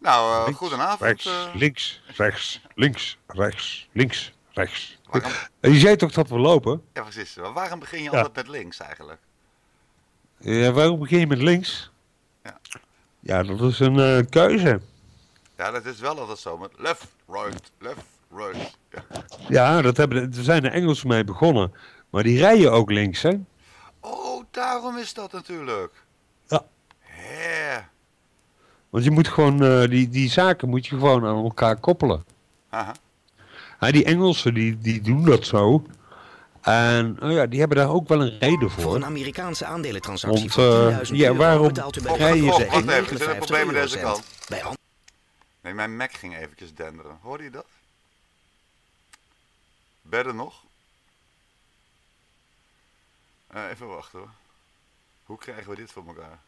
Nou, links, goedenavond. Rechts, links, rechts, links, rechts, links, rechts. Waarom... Je zei toch dat we lopen? Ja, precies. Maar waarom begin je Ja. altijd met links eigenlijk? Waarom begin je met links? Ja. Ja, dat is een keuze. Ja, dat is wel altijd zo. Met left, right. Ja, Ja, daar zijn de Engelsen mee begonnen. Maar die rijden ook links, hè? oh, daarom is dat natuurlijk. Ja. Hè. Want je moet gewoon, die zaken moet je gewoon aan elkaar koppelen. Haha. Ja, die Engelsen, die doen dat zo. En ja, die hebben daar ook wel een reden Voor voor. een Amerikaanse aandelentransactie Want, van 10.000 ja, euro waarom betaalt u bij rij je Bank ze- Wacht even, er 59 zit een probleem aan deze eurocent. kant. Bij Nee, mijn Mac ging eventjes denderen. Hoorde je dat? Bedden nog? Even wachten hoor. Hoe krijgen we dit voor elkaar?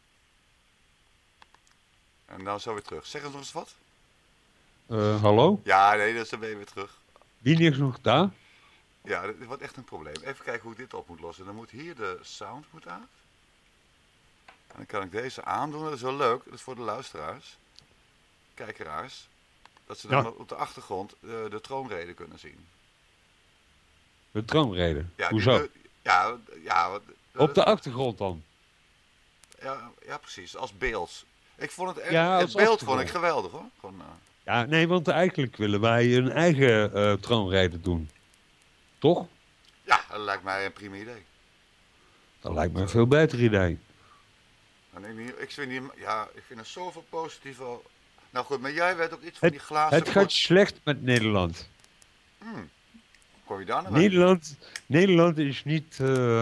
En nou zo weer terug. Zeg eens nog eens wat. Hallo? Ja, nee, dan ben je weer terug. Wie is nog daar? Ja, dit wordt echt een probleem. Even kijken hoe ik dit op moet lossen. Dan moet hier de sound uit. En dan kan ik deze aandoen. Dat is wel leuk. Dat is voor de luisteraars. Kijkeraars. Dat ze dan Ja. op de achtergrond de troonrede kunnen zien. De troonrede. Ja, Hoezo? Ja. Op de achtergrond dan? Ja, precies. Als beeld. Ik vond het echt, Ja, het als beeld achtergrond. vond ik geweldig hoor. Gewoon, Ja, nee, want eigenlijk willen wij een eigen troonrede doen. Toch? ja, dat lijkt mij een prima idee. Dat lijkt me een veel beter idee. En ik vind er zoveel positieve... Nou goed, maar jij weet ook iets van die glazen... Het gaat slecht met Nederland. Kom je daar nou bij? Nederland is niet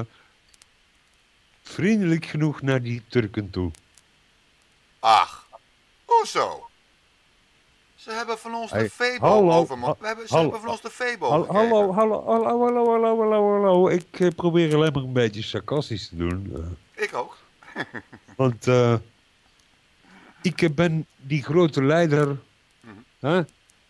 vriendelijk genoeg naar die Turken toe. Ach, hoezo? Ze hebben van ons de Hey, Febo hallo, over... Ze hebben van ons de Febo gekregen. Hallo. Ik probeer alleen maar een beetje sarcastisch te doen. Ik ook. Want ik ben die grote leider. Hè?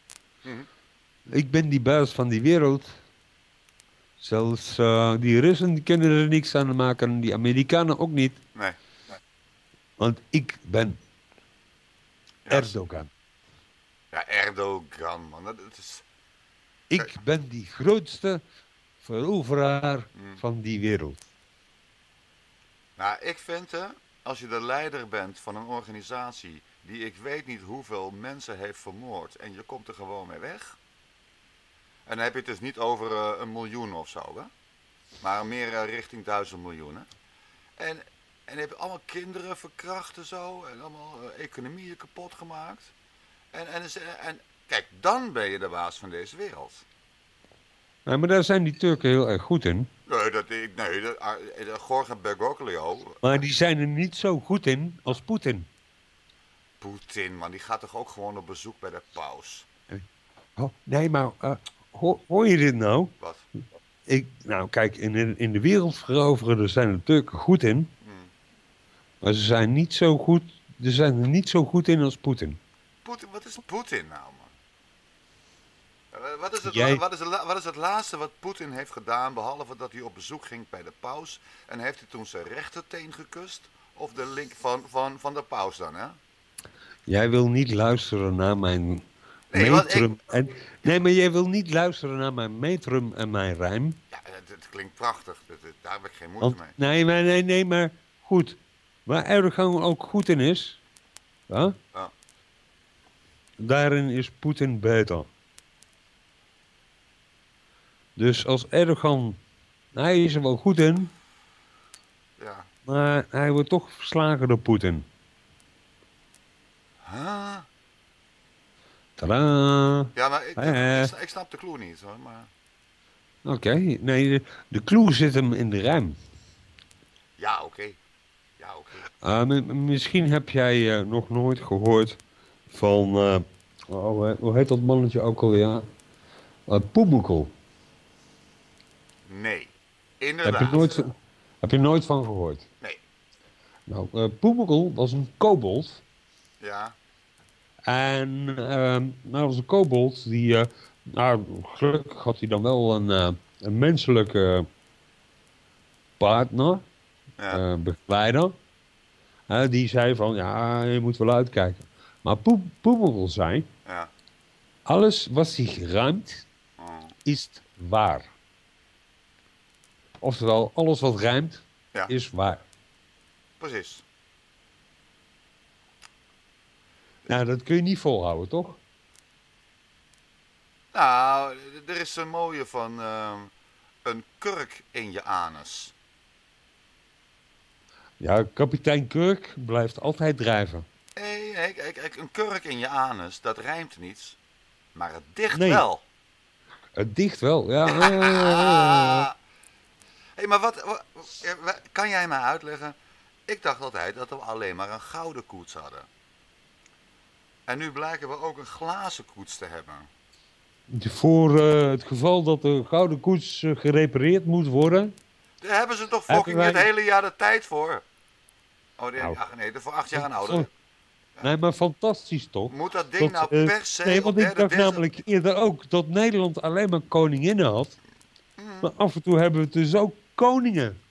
Ik ben die baas van die wereld. Zelfs die Russen die kunnen er niks aan maken. Die Amerikanen ook niet. Nee. Want ik ben Ja, Erdogan. Ja, Erdogan, man. Dat is... Ik ben die grootste veroveraar van die wereld. Nou, ik vind als je de leider bent van een organisatie die ik weet niet hoeveel mensen heeft vermoord en je komt er gewoon mee weg. En dan heb je het dus niet over 1 miljoen of zo, hè? Maar meer richting 1000 miljoen. Hè? En je hebt allemaal kinderen verkracht en zo en allemaal economieën kapot gemaakt. En kijk, dan ben je de baas van deze wereld. Ja, maar daar zijn die Turken heel erg goed in. Nee, Jorge Bergoglio. Maar die zijn er niet zo goed in als Poetin. Poetin, man, die gaat toch ook gewoon op bezoek bij de paus? Oh, nee, maar hoor je dit nou? Wat? Nou, kijk, in de wereld veroveren, daar zijn de Turken goed in. Maar ze zijn niet zo goed, er zijn er niet zo goed in als Poetin. Wat is Poetin nou, man? Wat is het laatste wat Poetin heeft gedaan, behalve dat hij op bezoek ging bij de paus? En heeft hij toen zijn rechterteen gekust? Of de link van de paus dan, hè? Jij wil niet luisteren naar mijn Nee, metrum. Nee, maar jij wil niet luisteren naar mijn metrum en mijn rijm. Ja, het klinkt prachtig. Daar heb ik geen moeite Want, mee. nee, maar goed. Waar Erdogan ook goed in is, ja? Ja. Daarin is Poetin beter. Dus als Erdogan, hij is er wel goed in, Ja. maar hij wordt toch verslagen door Poetin. Huh? Tadaa! Ja, maar ik snap de clue niet, hoor. Maar... Oké, nee, de clue zit hem in de rijm. Ja, oké. Ja, oké. Misschien heb jij nog nooit gehoord van, hoe heet dat mannetje ook alweer? Poemoekel. Nee. Inderdaad. Heb je nooit van gehoord? Nee. Nou, Poemoekel was een kobold. Ja. En dat was een kobold die, gelukkig had hij dan wel een menselijke partner, Ja. begeleider. Die zei van, ja, je moet wel uitkijken. Maar Poemelgel zei, Ja. alles wat zich ruimt, Oh. is waar. Oftewel, alles wat rijmt, Ja. is waar. Precies. Nou, dat kun je niet volhouden, toch? Nou, er is een mooie van een kurk in je anus. Ja, kapitein Kirk blijft altijd drijven. Nee, kijk, een kurk in je anus, dat rijmt niet. Maar het dicht Nee. wel. Het dicht wel, ja. Hé, maar kan jij mij uitleggen? Ik dacht altijd dat we alleen maar een gouden koets hadden. En nu blijken we ook een glazen koets te hebben. Voor het geval dat de gouden koets gerepareerd moet worden. Daar hebben ze toch Hebben fucking wij- het hele jaar de tijd voor. Oh Nou. nee, voor 8 jaar en ouder. Nee, maar fantastisch toch? Moet dat ding nou per se Nee, op want ik derde dacht dinsdag- namelijk eerder ook dat Nederland alleen maar koninginnen had. Mhm. Maar af en toe hebben we dus ook koningen.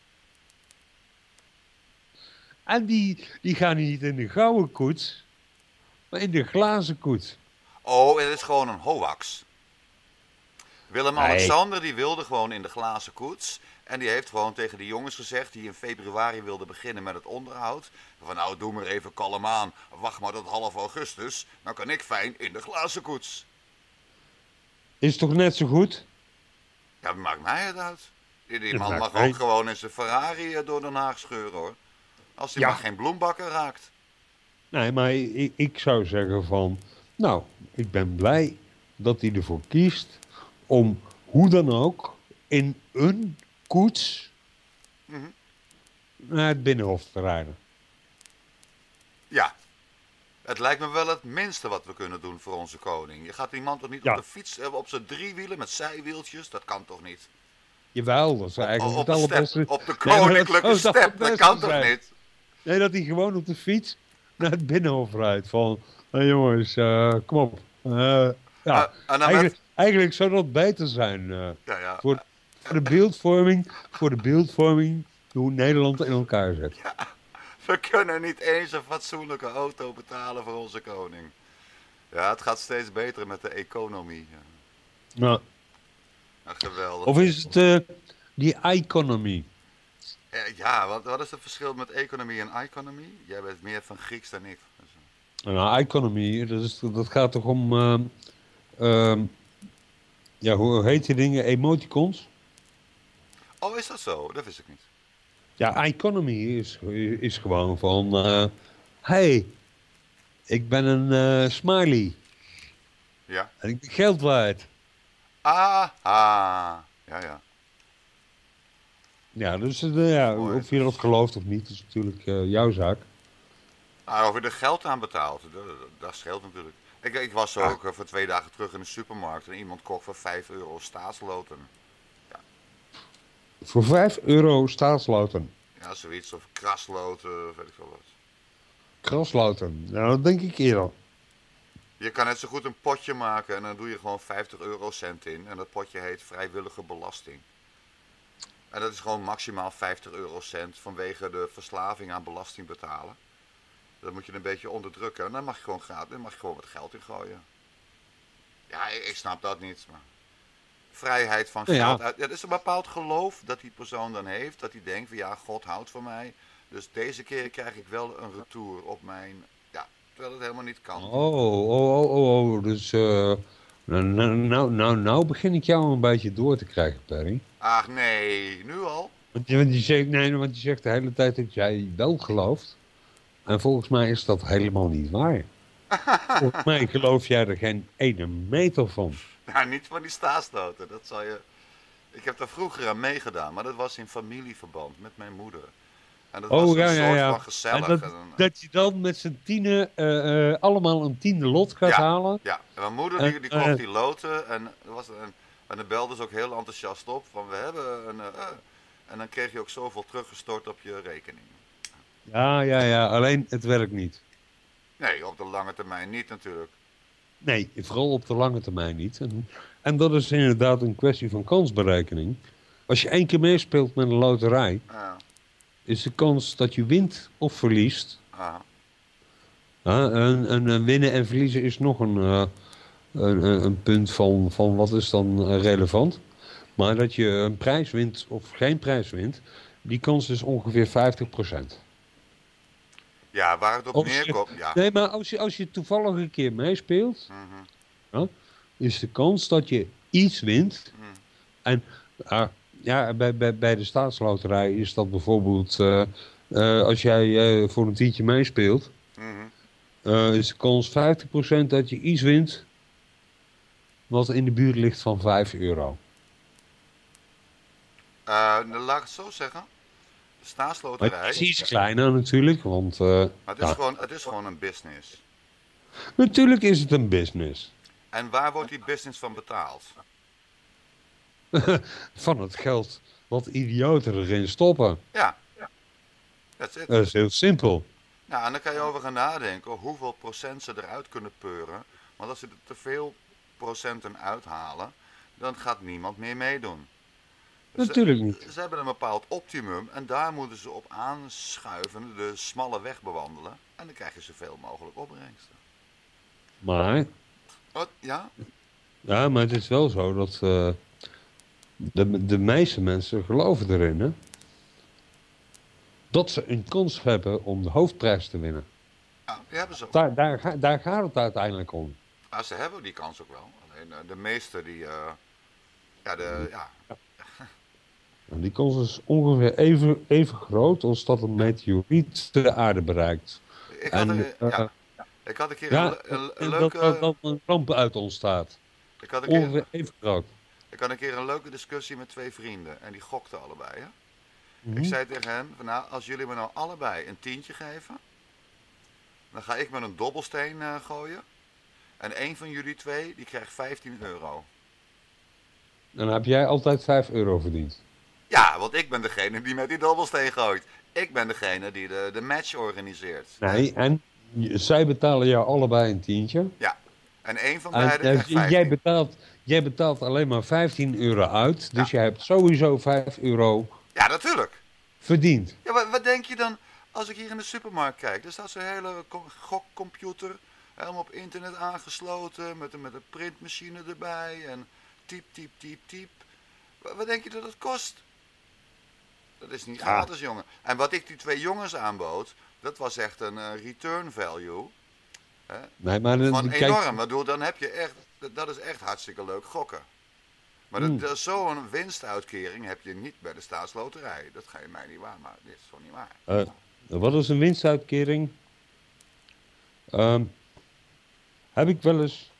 En die gaan niet in de gouden koets, maar in de glazen koets. Oh, het is gewoon een hoax. Willem-Alexander die wilde gewoon in de glazen koets. En die heeft gewoon tegen de jongens gezegd die in februari wilden beginnen met het onderhoud. Van nou, doe maar even kalm aan. Wacht maar tot half augustus. Dan kan ik fijn in de glazen koets. Is toch net zo goed? Ja, dat maakt mij het uit. Die Dat man maakt mag mij- ook gewoon in zijn Ferrari door Den Haag scheuren hoor. Als hij Ja. maar geen bloembakken raakt. Nee, maar ik zou zeggen van... Nou, ik ben blij dat hij ervoor kiest om hoe dan ook in een koets Mhm. naar het Binnenhof te rijden. Ja. Het lijkt me wel het minste wat we kunnen doen voor onze koning. Je gaat die man toch niet Ja. op de fiets hebben op zijn driewielen met zijwieltjes? Dat kan toch niet? Jawel, dat is eigenlijk Op het de, allerbeste. op de Nee, maar koninklijke dat zou step, het dat beste kan toch zijn. niet? Nee, dat hij gewoon op de fiets naar het Binnenhof rijdt. Van, hé jongens, kom op. Ja, En dan met, eigenlijk zou dat beter zijn. ja, Voor de beeldvorming hoe Nederland in elkaar zit. we kunnen niet eens een fatsoenlijke auto betalen voor onze koning. Ja, het gaat steeds beter met de economie. Ja. Nou, Ja, geweldig. of is het die economy? Ja, wat is het verschil met economie en economie? Jij bent meer van Grieks dan ik. Nou, economy, dat gaat toch om... ja, hoe heet die dingen? Emoticons? Oh, is dat zo? Dat wist ik niet. Ja, economy is gewoon van... hey, ik ben een smiley. Ja. En ik ben geld waard. Ah, ja. Ja, dus ja, Mooi. of je dat gelooft of niet, is natuurlijk jouw zaak. Nou, of je er geld aan betaalt, dat scheelt natuurlijk. Ik was zo ook voor 2 dagen terug in de supermarkt en iemand kocht voor €5 staatsloten. Voor €5 staatsloten. Ja, zoiets. Of krasloten, of weet ik veel wat. Krasloten. Nou, dat denk ik eerder. Je kan net zo goed een potje maken en dan doe je gewoon 50 eurocent in. En dat potje heet vrijwillige belasting. En dat is gewoon maximaal 50 eurocent vanwege de verslaving aan belasting betalen. Dat moet je een beetje onderdrukken. En dan mag je gewoon gratis, dan mag je gewoon wat geld in gooien. Ja, ik snap dat niet. Maar vrijheid van Ja. geld uit. Ja, dat is een bepaald geloof dat die persoon dan heeft. Dat hij denkt van ja, God houdt van mij. Dus deze keer krijg ik wel een retour op mijn... Ja, terwijl het helemaal niet kan. Dus nou begin ik jou een beetje door te krijgen, Perry. Ach nee, nu al? Want je zegt de hele tijd dat jij wel gelooft. En volgens mij is dat helemaal niet waar. Volgens mij geloof jij er geen ene meter van. Nou, niet van die staatsloten. Dat zal je... Ik heb daar vroeger aan meegedaan, maar dat was in familieverband met mijn moeder. En dat was een soort van gezellig. En dat je dan met z'n tienen allemaal een tiende lot gaat halen. Ja, en mijn moeder die kocht die loten en dan belde ze ook heel enthousiast op van we hebben een... en dan kreeg je ook zoveel teruggestort op je rekening. Ja, alleen het werkt niet. Nee, op de lange termijn niet natuurlijk. Nee, vooral op de lange termijn niet. En dat is inderdaad een kwestie van kansberekening. Als je 1 keer meespeelt met een loterij, Ja, is de kans dat je wint of verliest En winnen en verliezen is nog een punt van wat is dan relevant. Maar dat je een prijs wint of geen prijs wint, die kans is ongeveer 50%. Ja, waar het op neerkomt. Ja. Nee, maar als je toevallig een keer meespeelt, is de kans dat je iets wint. En bij de staatsloterij is dat bijvoorbeeld, als jij voor een tientje meespeelt, is de kans 50% dat je iets wint wat in de buurt ligt van €5. Laat ik het zo zeggen. De staatsloterij. Maar het is iets kleiner natuurlijk, want... maar het is gewoon een business. Natuurlijk is het een business. En waar wordt die business van betaald? Van het geld wat idioten erin stoppen. Ja. That's it. Dat is heel simpel. Nou, en dan kan je over gaan nadenken hoeveel procent ze eruit kunnen peuren. Want als ze er te veel procenten uithalen, dan gaat niemand meer meedoen. Natuurlijk niet. Ze hebben een bepaald optimum en daar moeten ze op aanschuiven, de smalle weg bewandelen. En dan krijg je zoveel mogelijk opbrengsten. Maar... Wat? Ja? Ja, maar het is wel zo dat de meeste mensen geloven erin, hè? Dat ze een kans hebben om de hoofdprijs te winnen. Ja, die hebben ze ook. Daar gaat het uiteindelijk om. Maar ze hebben die kans ook wel. Alleen de meeste die... En die kans is ongeveer even groot als dat een meteoriet de aarde bereikt. Ik had een keer een leuke... Dat er een ramp uit ontstaat. Ongeveer even groot. Ik had een keer een leuke discussie met 2 vrienden. En die gokten allebei, hè. Ik zei tegen hen, van, nou, als jullie me nou allebei een tientje geven, dan ga ik met een dobbelsteen gooien. En één van jullie 2, die krijgt €15. Dan heb jij altijd €5 verdiend. Ja, want ik ben degene die met die dobbelsteen gooit. Ik ben degene die de match organiseert. Nee, en zij betalen jou allebei een tientje. Ja, en één van beiden krijgt 15. Jij betaalt alleen maar €15 uit, dus je hebt sowieso €5 ja, natuurlijk. verdiend. Ja, wat denk je dan als ik hier in de supermarkt kijk? Er staat zo'n hele gokcomputer, helemaal op internet aangesloten, met een printmachine erbij en typ. Wat denk je dat het kost? Dat is niet gratis, jongen. En wat ik die 2 jongens aanbood, dat was echt een return value. Hè? Nee, maar van enorm. Waardoor dan heb je echt, dat is echt hartstikke leuk gokken. Maar zo'n winstuitkering heb je niet bij de staatsloterij. Dat ga je mij niet waar, maar dit is gewoon niet waar. Wat is een winstuitkering? Heb ik wel eens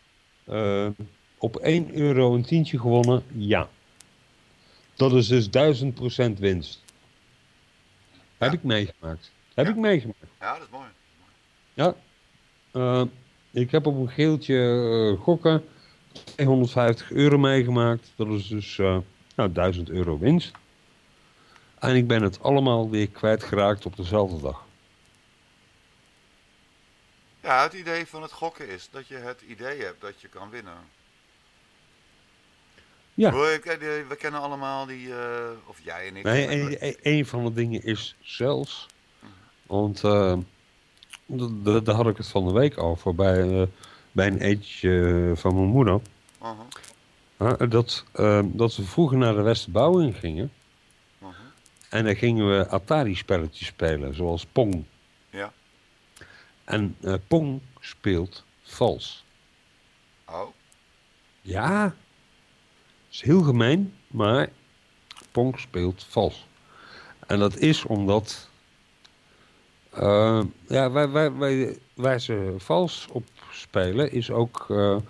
op €1 een tientje gewonnen? Ja. Dat is dus 1000% winst. Heb ik meegemaakt. Ja, dat is mooi. Ja. Ik heb op een geeltje gokken €250 meegemaakt. Dat is dus €1000 winst. En ik ben het allemaal weer kwijtgeraakt op dezelfde dag. Ja, het idee van het gokken is dat je het idee hebt dat je kan winnen. Ja. We kennen allemaal die, of jij en ik. Nee, een van de dingen is zelfs, want daar had ik het van de week over bij een eetje van mijn moeder. Dat we vroeger naar de Westerbouwing gingen. En dan gingen we Atari-spelletjes spelen, zoals Pong. Ja. En Pong speelt vals. Oh. Ja. Dat is heel gemeen, maar Pong speelt vals. En dat is omdat... waar ze vals op spelen is ook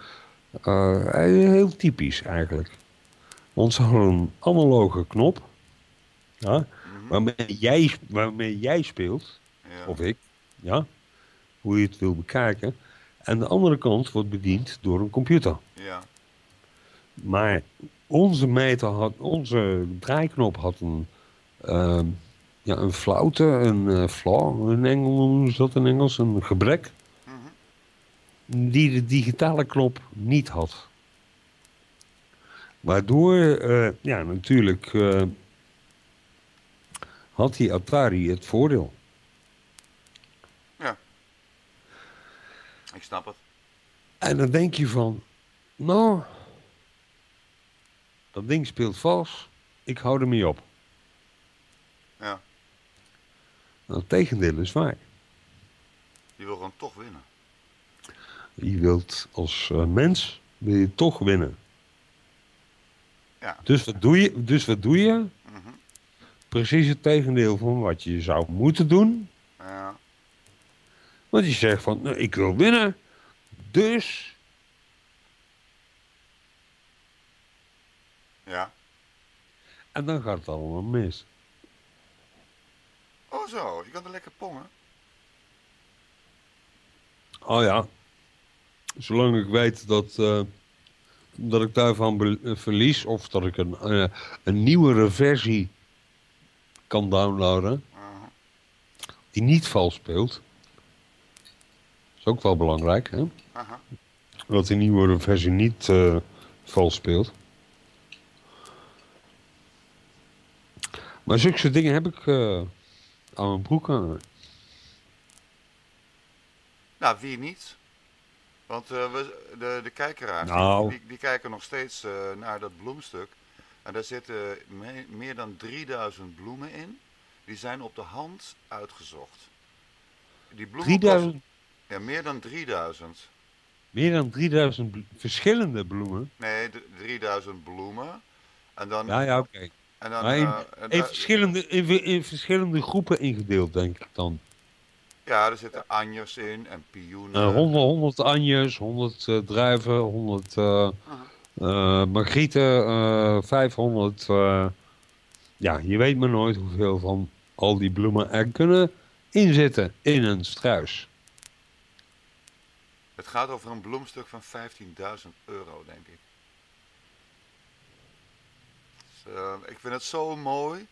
heel typisch eigenlijk. Want ze hadden een analoge knop. Ja, waarmee jij speelt, of ik, ja, hoe je het wil bekijken. En de andere kant wordt bediend door een computer. Ja. Maar onze draaiknop had een flauwte, een flaw, in Engels noemen ze dat in Engels, een gebrek. Die de digitale knop niet had. Waardoor, natuurlijk had die Atari het voordeel. Ja. Ik snap het. En dan denk je van, nou, dat ding speelt vals, ik hou ermee op. Ja. Nou, het tegendeel is waar. Je wil gewoon toch winnen. Je wilt als mens, wil je toch winnen. Ja. Dus wat doe je? Mhm. Precies het tegendeel van wat je zou moeten doen. Ja. Want je zegt van, nou, ik wil winnen. Dus, Ja. en dan gaat het allemaal mis. Oh zo, je kan er lekker pongen. Oh ja, zolang ik weet dat ik daarvan verlies of dat ik een nieuwere versie kan downloaden Uh-huh. die niet vals speelt. Dat is ook wel belangrijk, hè? Aha. Dat die nieuwere versie niet vals speelt. Maar zulke soort dingen heb ik aan mijn broek hangen. Nou, wie niet? Want de kijkeraars, Nou. die kijken nog steeds naar dat bloemstuk. En daar zitten meer dan 3000 bloemen in. Die zijn op de hand uitgezocht. Die bloemen 3000, ja, meer dan 3000. meer dan 3000 verschillende bloemen. Nee, 3000 bloemen. En dan... Ja, oké. En dan Maar in verschillende groepen ingedeeld, denk ik dan. ja, er zitten anjers in en pioenen. 100 anjers, 100 druiven, 100 margrieten, 500... ja, je weet maar nooit hoeveel van al die bloemen er kunnen inzitten in een struis. Het gaat over een bloemstuk van 15.000 euro, denk ik. Dus, ik vind het zo mooi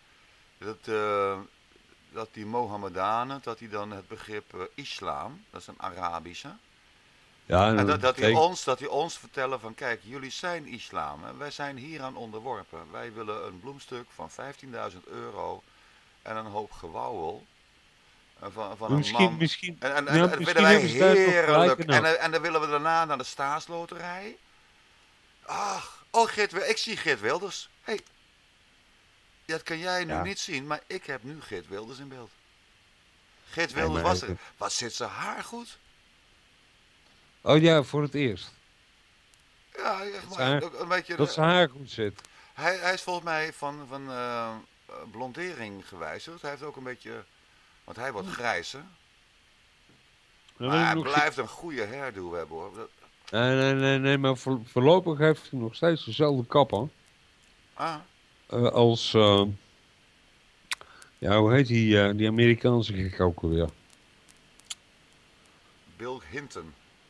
dat die Mohammedanen, dat die dan het begrip islam, dat is een Arabische. Ja, En dat die ons vertellen van kijk, jullie zijn islam en wij zijn hieraan onderworpen. Wij willen een bloemstuk van 15.000 euro en een hoop gewauwel van een man. Misschien, En ja, dat misschien vinden wij hebben ze daar nog heerlijk. gelijk in. En dan willen we daarna naar de staatsloterij. Ach, oh ik zie Geert Wilders. Hey, dat kan jij nu niet zien, maar ik heb nu Geert Wilders in beeld. Geert Wilders wat zit zijn haar goed? Oh ja, voor het eerst. Ja, echt maar, een beetje... Dat zijn haar goed zit. Hij is volgens mij van blondering gewijzigd. Hij heeft ook een beetje... Want hij wordt grijs, hè? Maar hij blijft een goede hairdo hebben, hoor. Nee, maar voorlopig heeft hij nog steeds dezelfde kapper. Als... ja, hoe heet die Amerikaanse gek ook alweer? Bill Hinton.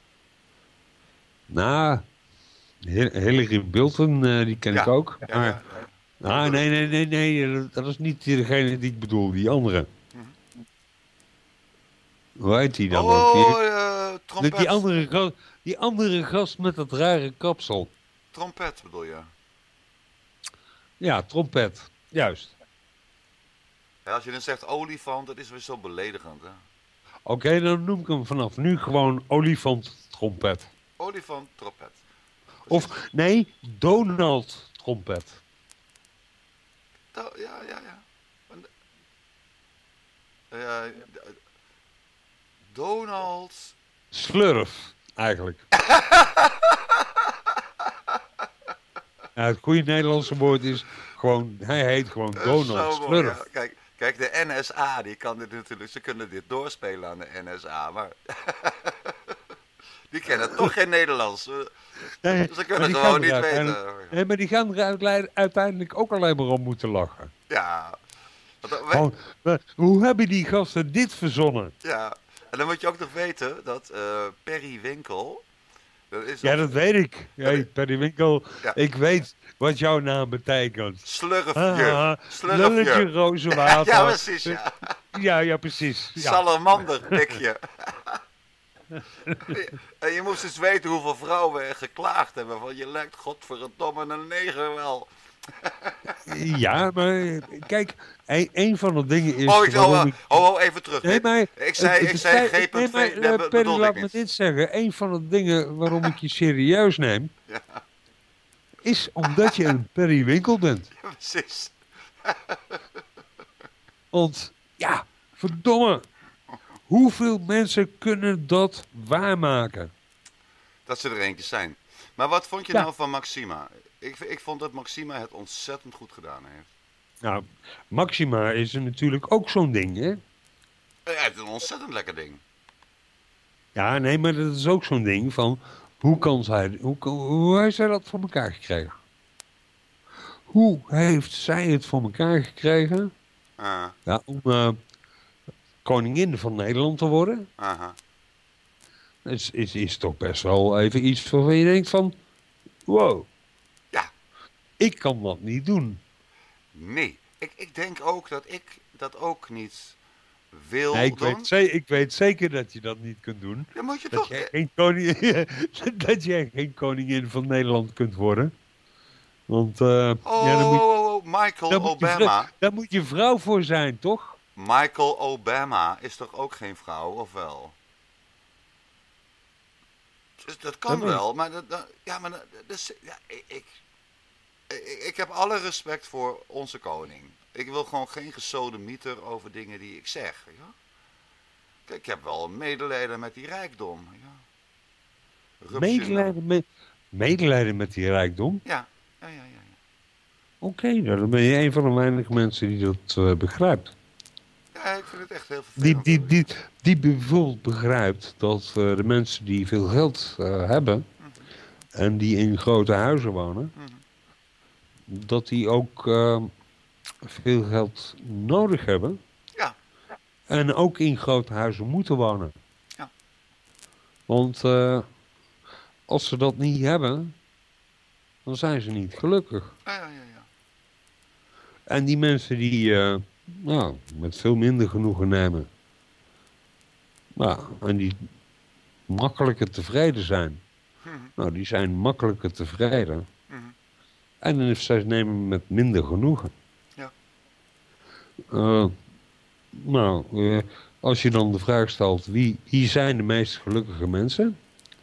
Nou, Hillary Bilton, die ken ik ook. Ja, maar, nee, dat is niet degene die ik bedoel, die andere. Hoe heet die dan ook? Trompet. Die andere gast met dat rare kapsel. Trompet bedoel je? Ja, trompet. Juist. Ja, als je dan zegt olifant, dat is weer zo beledigend, hè? Oké, dan noem ik hem vanaf nu gewoon olifant trompet. Olifant trompet. Of, nee, Donald trompet. Ja. Donald... Slurf, eigenlijk. Ja, het goede Nederlandse woord is gewoon, hij heet gewoon Donald Slurf. Ja. Kijk, de NSA, die kan dit natuurlijk, ze kunnen dit doorspelen aan de NSA, maar die kennen toch geen Nederlands. Ze kunnen het gewoon niet weten. Nee, maar die gaan er uiteindelijk ook alleen maar om moeten lachen. Ja. Hoe hebben die gasten dit verzonnen? Ja, en dan moet je ook nog weten dat Perry Winkel... Dat weet ik. Hey, Perry Winkel, ik weet wat jouw naam betekent. Slurfje. Lulletje rozenwater. Ja, precies, ja. Ja, precies. Ja. Salamanderpikje. En je moest eens weten hoeveel vrouwen er geklaagd hebben. Van je lijkt godverdomme een neger wel. Ja, maar kijk, een van de dingen is... Even terug. Nee, maar... Ik zei G.V. Dat Perry, bedoelde ik laat me niet. dit zeggen. Een van de dingen waarom ik je serieus neem... Ja. is omdat je een Perry Winkel bent. Ja, precies. Want, ja, verdomme. Hoeveel mensen kunnen dat waarmaken? Dat ze er eentje zijn. Maar wat vond je Ja. nou van Maxima? Ik vond dat Maxima het ontzettend goed gedaan heeft. Nou, Maxima is er natuurlijk ook zo'n ding, hè? Hij heeft een ontzettend lekker ding. Ja, nee, maar dat is ook zo'n ding van... Hoe heeft zij dat voor elkaar gekregen? Hoe heeft zij het voor elkaar gekregen... Ja, om koningin van Nederland te worden? Is toch best wel even iets waarvan je denkt van... Wow. Ja. Ik kan dat niet doen. Nee. Ik denk ook dat ik dat ook niet wil Nee, doen. Ik weet zeker dat je dat niet kunt doen. Dan moet je Dat toch... jij dat jij geen koningin van Nederland kunt worden. Want ja, Michael Obama. Daar moet je vrouw voor zijn, toch? Michael Obama is toch ook geen vrouw, of wel? Dus dat kan wel, maar ik heb alle respect voor onze koning. Ik wil gewoon geen gesodemieter over dingen die ik zeg. Ja? Kijk, ik heb wel medelijden met die rijkdom. Ja. Medelijden met die rijkdom? Ja. Oké, nou, dan ben je een van de weinige mensen die dat begrijpt. Ja, ik vind het echt heel vervelend. Die bijvoorbeeld begrijpt dat de mensen die veel geld hebben... en die in grote huizen wonen... dat die ook veel geld nodig hebben. Ja. En ook in grote huizen moeten wonen. Ja. Want als ze dat niet hebben... dan zijn ze niet gelukkig. Ja. En die mensen die met veel minder genoegen nemen... en die makkelijker tevreden zijn... Nou, die zijn makkelijker tevreden... En zij nemen met minder genoegen. Ja. Als je dan de vraag stelt... wie zijn de meest gelukkige mensen?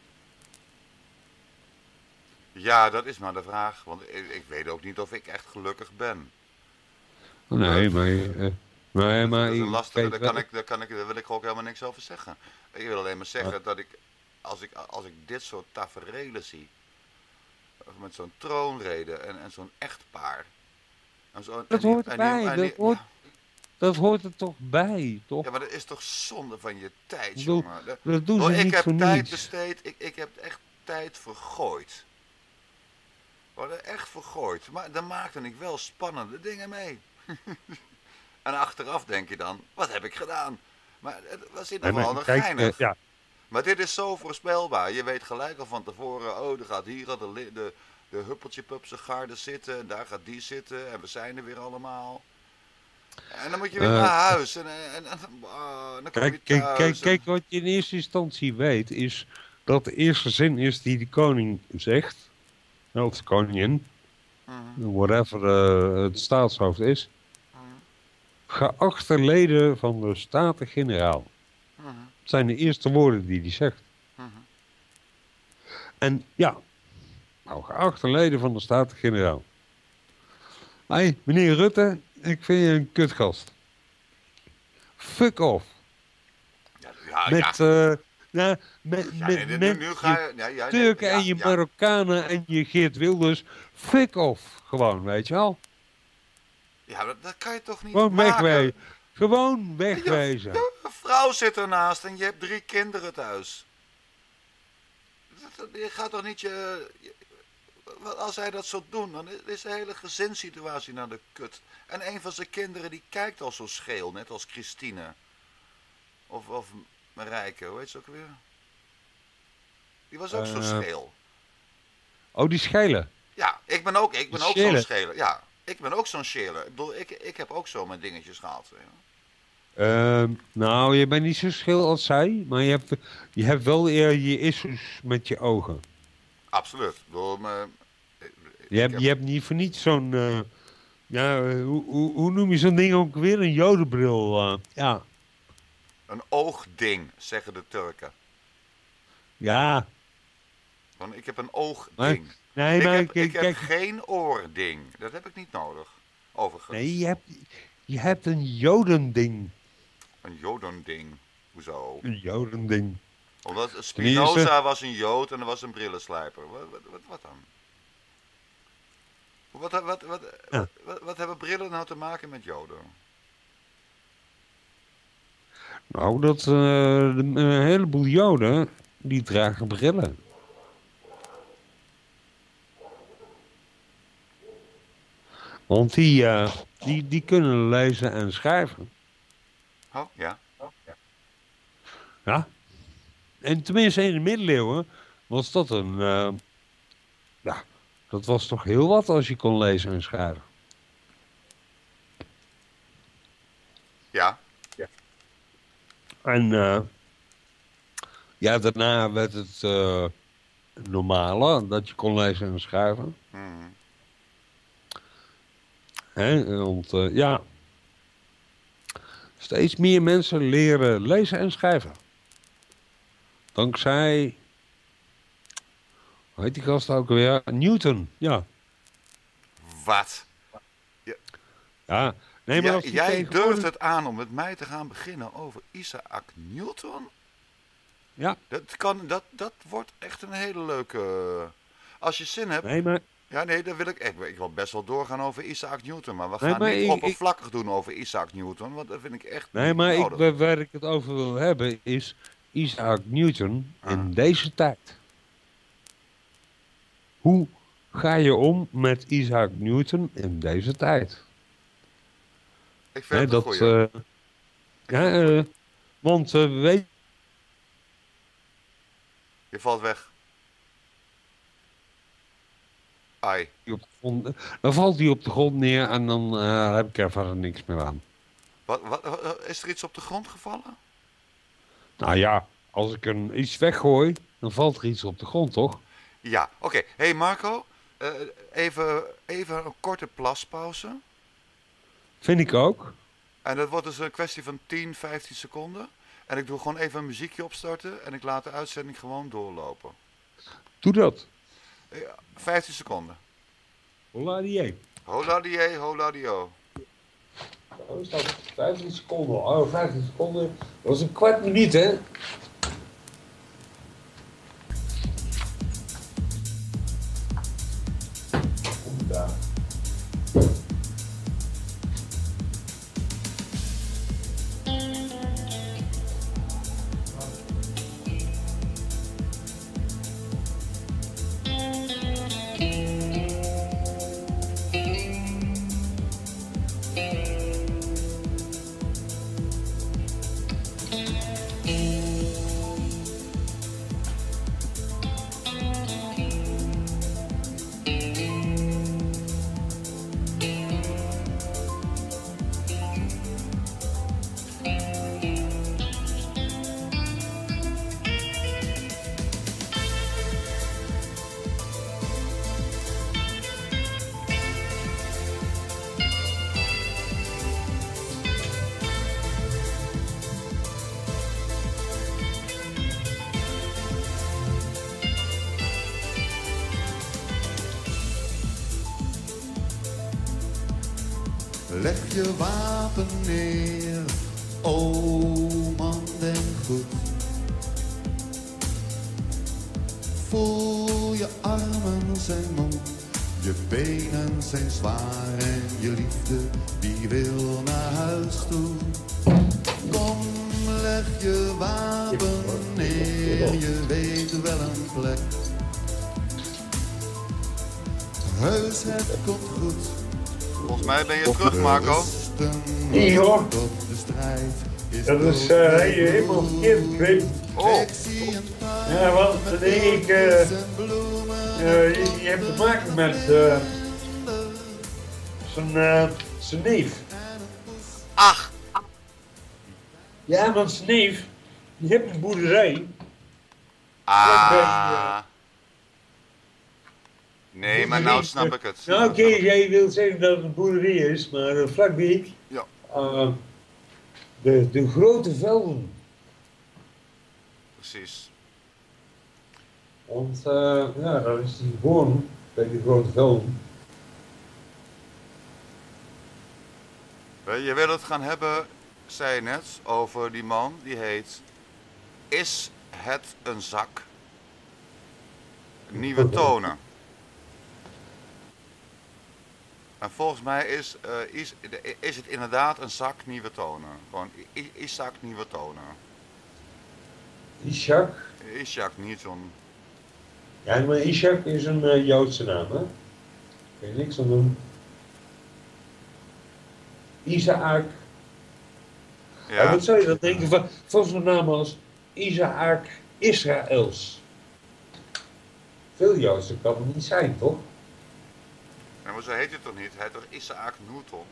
Ja, dat is maar de vraag. Want ik weet ook niet of ik echt gelukkig ben. Nee, maar... dat is een lastige, daar wil ik ook helemaal niks over zeggen. Ik wil alleen maar zeggen dat ik... Als ik dit soort taferelen zie... met zo'n troonrede en zo'n echtpaar... Dat hoort erbij, dat hoort er toch bij, toch? Ja, maar dat is toch zonde van je tijd, jongen. jongen. Dat doen ze niet ik heb voor tijd niets. besteed, ik heb echt tijd vergooid. Echt vergooid. Maar dan maakte ik wel spannende dingen mee. En achteraf denk je dan, wat heb ik gedaan? Maar het was in ieder geval nog geinig. Ja. Maar dit is zo voorspelbaar. Je weet gelijk al van tevoren, er gaat hier de huppeltje-pupse garde zitten. En daar gaat die zitten. En we zijn er weer allemaal. En dan moet je weer naar huis. En dan kom je thuis. Kijk, wat je in eerste instantie weet, is dat de eerste zin is die de koning zegt. Of de koningin. Whatever het staatshoofd is. Geachte leden van de Staten-Generaal. Het zijn de eerste woorden die hij zegt. En ja, geachte leden van de Staten-Generaal. Hey, meneer Rutte, ik vind je een kutgast. Fuck off. Met Turken en je Marokkanen en je Geert Wilders. Fuck off. Gewoon, weet je wel. Ja, dat kan je toch niet gewoon maken? Wegwezen. Gewoon wegwezen. Je vrouw zit ernaast en je hebt 3 kinderen thuis. Je gaat toch niet als hij dat zou doen, dan is de hele gezinssituatie naar de kut. En een van zijn kinderen die kijkt al zo scheel, net als Christine. Of Marijke, hoe heet ze ook weer? Die was ook zo scheel. Oh, die schelen? Ja, ik ben ook zo'n scheler. Ja, ik ben ook zo'n scheler. Ik bedoel, ik heb ook zo mijn dingetjes gehad. Ja. Nou, je bent niet zo scheel als zij, maar je hebt wel je issues met je ogen. Absoluut. Ik bedoel, Je hebt niet voor niets zo'n... hoe noem je zo'n ding ook weer? Een jodenbril. Ja. Een oogding, zeggen de Turken. Ja. Want ik heb een oogding. Ik heb geen oording. Dat heb ik niet nodig. Overigens. Nee, je hebt een jodending. Een jodending. Hoezo? Een jodending. Omdat Spinoza was een jood en er was een brillenslijper. Wat dan? Wat hebben brillen nou te maken met joden? Nou, een heleboel joden, die dragen brillen. Want die kunnen lezen en schrijven. Oh, ja. Ja. En tenminste in de middeleeuwen was dat dat was toch heel wat als je kon lezen en schrijven. Ja. En daarna werd het normale dat je kon lezen en schrijven. Mm. Want steeds meer mensen leren lezen en schrijven. Dankzij, hoe heet die gast ook weer? Newton, ja. Wat? Ja, nee, maar jij durft het aan om met mij te gaan beginnen over Isaac Newton? Ja. Dat wordt echt een hele leuke... Als je zin hebt... Nee, maar... Ja, nee, dan wil ik wil best wel doorgaan over Isaac Newton. Maar we gaan niet oppervlakkig doen over Isaac Newton. Want dat vind ik echt Nee, maar waar ik het over wil hebben is Isaac Newton in deze tijd. Hoe ga je om met Isaac Newton in deze tijd? Ik vind het een goeie. Want weet... Je valt weg. Ai. Dan valt hij op de grond neer en dan heb ik er verder niks meer aan. Is er iets op de grond gevallen? Nou ja, als ik iets weggooi, dan valt er iets op de grond, toch? Ja, oké. Hey Marco, even een korte plaspauze. Vind ik ook. En dat wordt dus een kwestie van 10, 15 seconden. En ik doe gewoon even een muziekje opstarten en ik laat de uitzending gewoon doorlopen. Doe dat. 15 seconden. Hola die. Hola die, hola dio. Oh, is dat 15 seconden? Oh, 15 seconden. Dat was een kwart minuut, hè? Daar. Leg je wapen neer, o man, denk goed. Voel je armen zijn moe, je benen zijn zwaar en je liefde die wil naar huis toe. Kom, leg je wapen neer, je weet wel een plek. Heus, het komt goed. Volgens mij ben je terug, Marco. Nee hoor. Dat is helemaal verkeerd begrepen. Oh. Ja, want ik... je hebt te maken met zijn neef. Ach. Ja, want zijn neef, die heeft een boerderij. Nee, maar nou snap ik het. Nou, oké, jij wil zeggen dat het een boerderij is, maar vlakbij. Ja. De grote velden. Precies. Want ja, daar is hij geboren, bij die grote velden. Je wil het gaan hebben, zei je net, over die man die heet... Is het een zak? Nieuwe tonen. En volgens mij is het inderdaad een zak nieuwe tonen. Gewoon Isaac nieuwe tonen. Isaac? Isaac Newton. Ja, maar Isaac is een Joodse naam, hè? Kun je niks aan doen. Isaac. Ja. Wat zou je dan denken van zo'n naam als Isaac Israëls? Veel Joodse kan het niet zijn, toch? Ja, maar zo heet het toch niet? Hij heet toch Isaac Newton?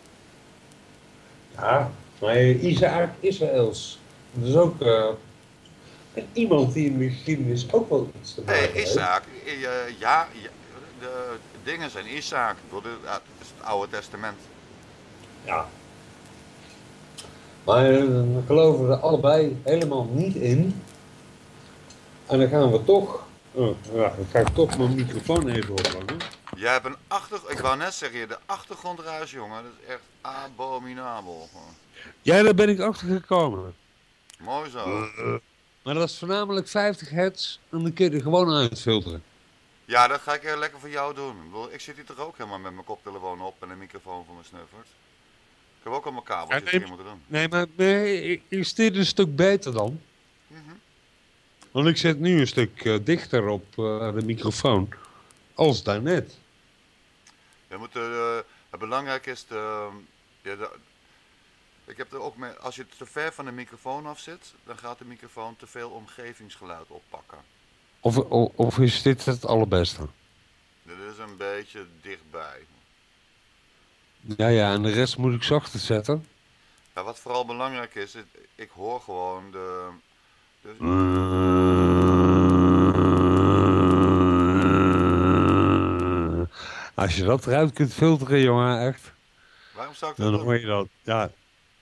Ja, maar Isaac Israëls. Dat is ook iemand die in de geschiedenis ook wel iets te maken heeft. Nee, Isaac. Ja, de dingen zijn Isaac. Dat is het Oude Testament. Ja. Maar we geloven er allebei helemaal niet in. En dan gaan we toch... dan ga ik toch mijn microfoon even ophangen. Jij hebt ik wou net zeggen, de achtergrondruis, jongen. Dat is echt abominabel. Ja, daar ben ik achter gekomen. Mooi zo. Maar dat is voornamelijk 50 hertz en dan kun je er gewoon uitfilteren. Ja, dat ga ik heel lekker voor jou doen. Ik bedoel, ik zit hier toch ook helemaal met mijn koptelefoon op en een microfoon voor mijn snuffert. Ik heb ook al mijn kabeltjes hier moeten doen. Nee, maar is dit een stuk beter dan? Want ik zit nu een stuk dichter op de microfoon als daarnet. Het belangrijke is ik heb er ook mee, als je te ver van de microfoon af zit, dan gaat de microfoon te veel omgevingsgeluid oppakken. Of is dit het allerbeste? Dit is een beetje dichtbij. Ja, en de rest moet ik zachter zetten. Ja, wat vooral belangrijk is, ik hoor gewoon Als je dat eruit kunt filteren, jongen, echt. Waarom zou ik dat Dan doen? hoor je dat, ja.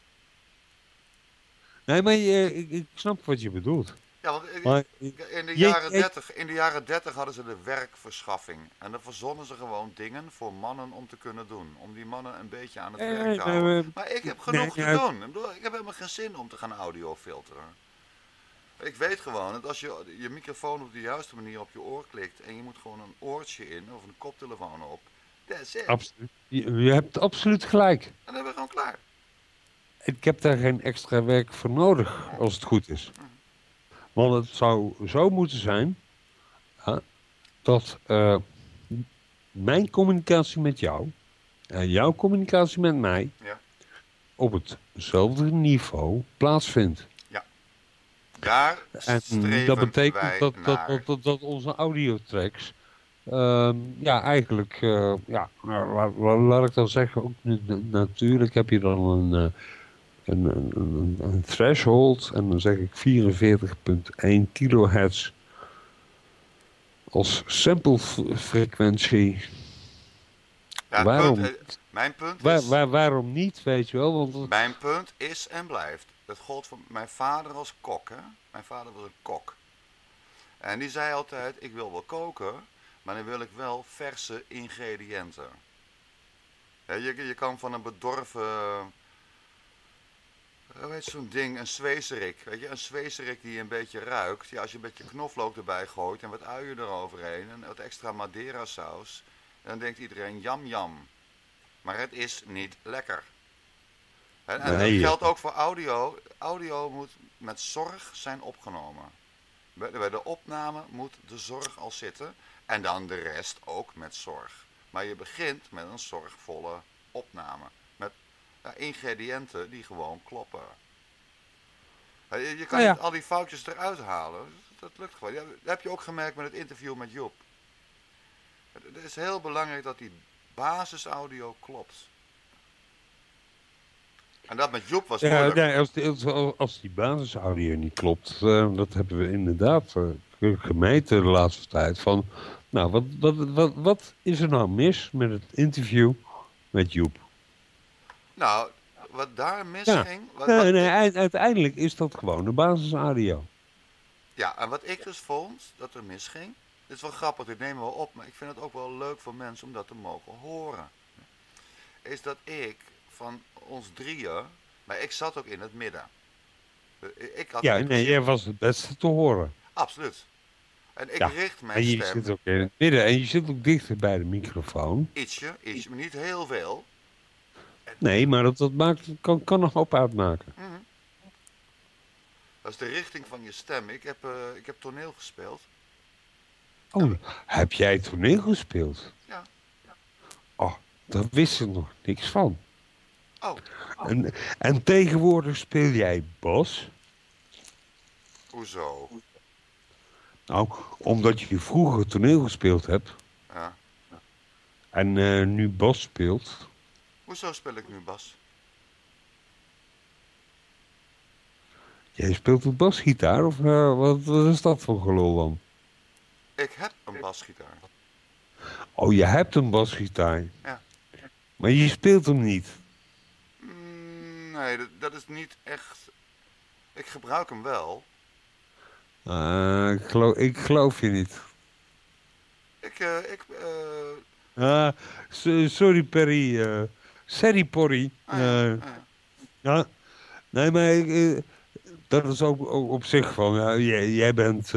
Nee, maar ik snap wat je bedoelt. Ja, want in de jaren 30 hadden ze de werkverschaffing. En dan verzonnen ze gewoon dingen voor mannen om te kunnen doen. Om die mannen een beetje aan het werk te houden. Maar ik heb genoeg te doen. Ik heb helemaal geen zin om te gaan audio filteren. Ik weet gewoon dat als je je microfoon op de juiste manier op je oor klikt en je moet gewoon een oortje in of een koptelefoon op. That's it. Absoluut. Je hebt absoluut gelijk. En dan ben we gewoon klaar. Ik heb daar geen extra werk voor nodig, als het goed is. Want het zou zo moeten zijn dat mijn communicatie met jou en jouw communicatie met mij op hetzelfde niveau plaatsvindt. Daar en dat betekent wij dat onze audiotracks eigenlijk, laat ik dan zeggen, ook natuurlijk heb je dan een threshold en dan zeg ik 44,1 kilohertz als sample frequentie. Ja, mijn punt is... waarom niet, weet je wel? Want mijn punt is en blijft. Dat gold voor mijn vader als kok, hè. Mijn vader was een kok. En die zei altijd, ik wil wel koken, maar dan wil ik wel verse ingrediënten. Ja, je kan van een bedorven... Hoe heet zo'n ding? Een zwezerik. Weet je, een zwezerik die een beetje ruikt. Ja, als je een beetje knoflook erbij gooit en wat uien eroverheen en wat extra Madeira saus, dan denkt iedereen jam jam. Maar het is niet lekker. En dat geldt ook voor audio. Audio moet met zorg zijn opgenomen. Bij de opname moet de zorg al zitten en dan de rest ook met zorg. Maar je begint met een zorgvolle opname. Met ingrediënten die gewoon kloppen. Je kan niet al die foutjes eruit halen. Dat lukt gewoon. Dat heb je ook gemerkt met het interview met Joep. Het is heel belangrijk dat die basisaudio klopt. En dat met Joep was moeilijk. Als die basisaudio niet klopt, dat hebben we inderdaad gemeten de laatste tijd. Van, nou, wat is er nou mis met het interview met Joep? Nou, wat daar Ja, misging... uiteindelijk is dat gewoon de basis-audio. Ja, en wat ik dus vond dat er misging... Dit is wel grappig, dit nemen we op, maar ik vind het ook wel leuk voor mensen om dat te mogen horen. Is dat ik van ons drieën... Maar ik zat ook in het midden. Ik had Ja, nee, jij was het beste te horen. Absoluut. En ik Ja, richt mijn en je stem... zit ook in het midden en je zit ook dichter bij de microfoon. Ietsje, maar niet heel veel. Nee, maar dat kan nog op uitmaken. Mhm. Dat is de richting van je stem. Ik heb toneel gespeeld. Oh, heb jij toneel gespeeld? Ja. Oh, daar wist ik nog niks van. Oh, En tegenwoordig speel jij bas? hoezo? Nou, omdat je vroeger toneel gespeeld hebt Ja. en nu bas speelt. Hoezo speel ik nu bas? Jij speelt een basgitaar of wat is dat voor gelul dan? Ik heb een basgitaar. Oh, je hebt een basgitaar. Ja. Maar je speelt hem niet. Nee, dat is niet echt... Ik gebruik hem wel. Ik geloof je niet. Sorry Perry. Sorry Porry. Ja. Nee, maar dat is ook op zich van... jij bent...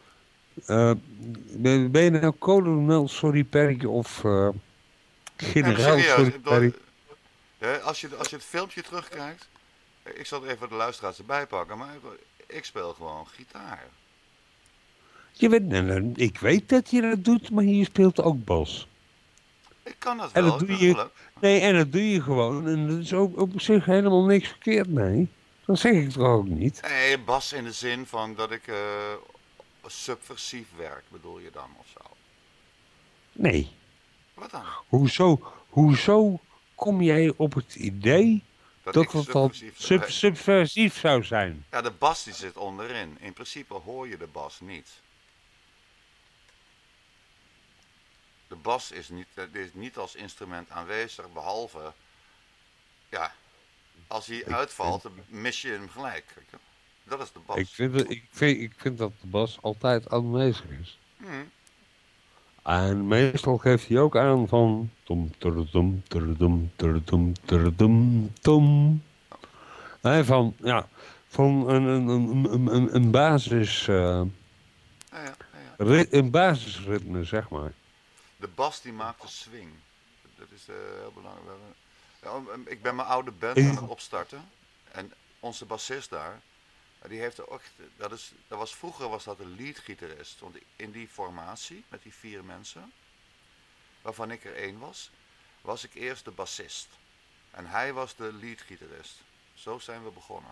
ben je nou kolonel Sorry Perry of generaal Sorry Perry? Als je het filmpje terugkijkt... Ik zal er even de luisteraars erbij pakken, maar ik speel gewoon gitaar. Ik weet dat je dat doet, maar je speelt ook bas. Ik kan dat En wel. dat doe je, nee, en dat doe je gewoon. En dat is ook op zich helemaal niks verkeerd mee. Dat zeg ik toch ook niet? Nee, bas in de zin van dat ik subversief werk, bedoel je dan of zo? Nee. Wat dan? Hoezo kom jij op het idee dat het al subversief zou zijn? Ja, de bas die zit onderin. In principe hoor je de bas niet. De bas is niet als instrument aanwezig, behalve... Ja, als hij uitvalt, dan mis je hem gelijk. Dat is de bas. Ik vind dat de bas altijd aanwezig is. Hmm. En meestal geeft hij ook aan van... Tom, tudum, tudum, tudum, tudum, tom. Nee, van een basis... Een basisritme, zeg maar. De bas die maakt de swing. Dat is heel belangrijk. Ik ben mijn oude band aan het opstarten. En onze bassist daar... Die heeft er ook... Vroeger was dat een leadgitarist. Want in die formatie, met die 4 mensen... waarvan ik er 1 was ik eerst de bassist. En hij was de leadgitarist. Zo zijn we begonnen.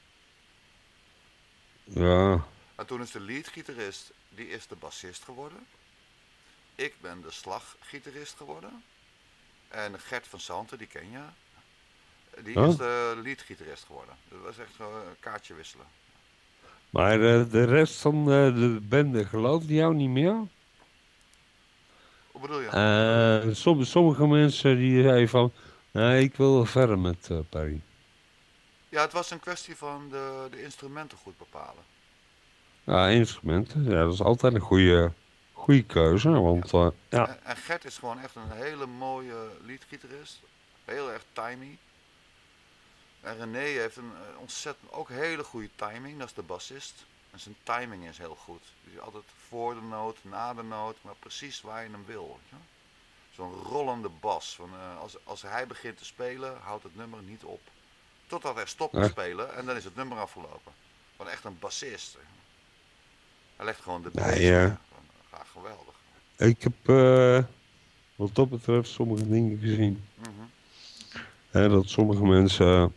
Ja. En toen is de leadgitarist, die is de bassist geworden. Ik ben de slaggitarist geworden. En Gert van Santen, die ken je. Die is de leadgitarist geworden. Dat was echt zo een kaartje wisselen. Maar de rest van de bende gelooft jou niet meer? Hoe bedoel je? Sommige mensen die zeiden van... Nee, ik wil verder met Perry. Ja, het was een kwestie van de instrumenten goed bepalen. Ja, instrumenten. Ja, dat is altijd een goede keuze. Want, ja. En Gert is gewoon echt een hele mooie leadgitarist. Heel erg timey. En René heeft een ontzettend, ook hele goede timing. Dat is de bassist. En zijn timing is heel goed. Dus altijd voor de noot, na de noot, maar precies waar je hem wil. Zo'n rollende bas. Als hij begint te spelen, houdt het nummer niet op. Totdat hij stopt te spelen en dan is het nummer afgelopen. Gewoon echt een bassist. Hij legt gewoon de bass. Ja, geweldig. Ik heb wat dat betreft sommige dingen gezien. Dat sommige mensen...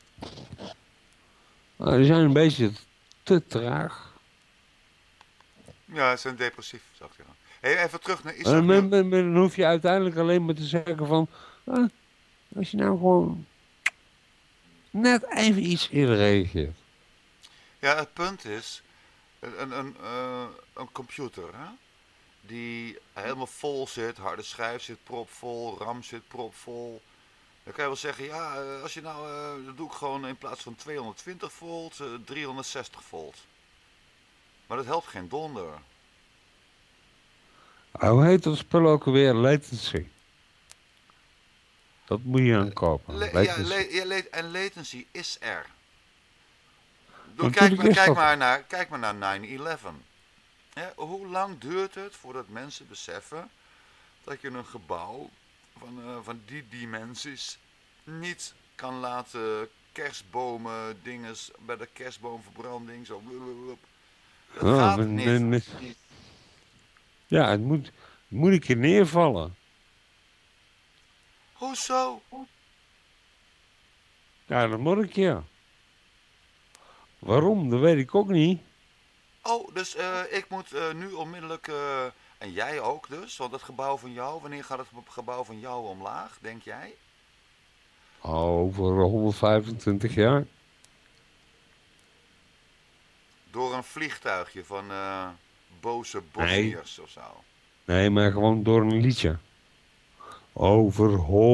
die zijn een beetje te traag. Ja, ze zijn depressief, zou ik zeggen. Hey, even terug naar iets. Dan hoef je uiteindelijk alleen maar te zeggen van... als je nou gewoon net even iets eerder reageert. Ja, het punt is... een computer, hè? Die helemaal vol zit, harde schijf zit propvol, RAM zit propvol. Dan kan je wel zeggen, ja, als je nou, dat doe ik gewoon in plaats van 220 volt, 360 volt. Maar dat helpt geen donder. Hoe heet dat spul ook alweer? Latency. Dat moet je aan kopen. En latency is er. Kijk maar naar 9/11. Ja, hoe lang duurt het voordat mensen beseffen dat je een gebouw van die dimensies niet kan laten kerstbomen, dinges, bij de kerstboomverbranding, zo dat gaat niet. Ja, het moet een keer neervallen. Hoezo? Ja, dat moet ik, ja. Waarom? Dat weet ik ook niet. Oh, dus ik moet nu onmiddellijk, en jij ook dus, want het gebouw van jou, wanneer gaat het gebouw van jou omlaag, denk jij? Over 125 jaar. Door een vliegtuigje van boze Bosniërs of zo. Nee, maar gewoon door een liedje. Over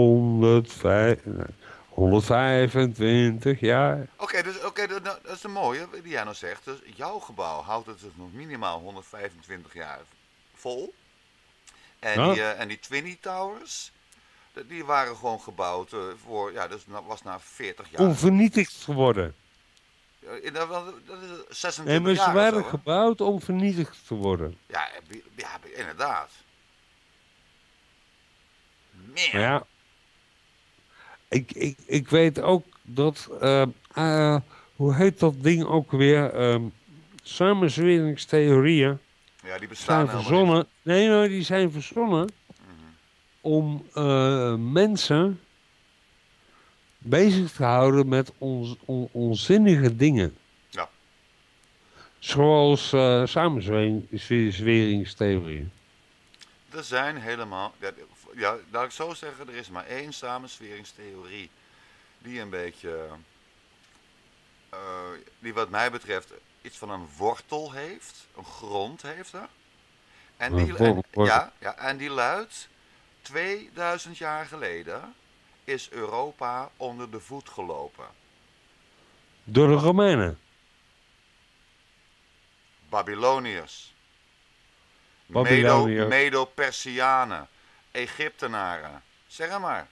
125 jaar. Oké, dat is een mooie die jij nou zegt. Dus jouw gebouw houdt het dus nog minimaal 125 jaar vol. En die Twin Towers, die waren gewoon gebouwd voor, ja, dus was na 40 jaar. Om vernietigd te worden. Dat is 26 nee, maar jaar. ze waren zo, gebouwd om vernietigd te worden. Ja, inderdaad. Man. Maar ja, ik weet ook dat, hoe heet dat ding ook weer? Samenzweringstheorieën. Ja, die bestaan zijn verzonnen. Nee, die zijn verzonnen om mensen bezig te houden met onzinnige dingen. Ja. Zoals samenzweringstheorieën. Er zijn helemaal, ja, laat ik zo zeggen, er is maar één samenzweringstheorie die een beetje, die wat mij betreft iets van een wortel heeft, een grond heeft er. En die luidt, 2000 jaar geleden is Europa onder de voet gelopen. Door de Romeinen. Babyloniërs. Medo-Persianen. Egyptenaren. Zeg het maar.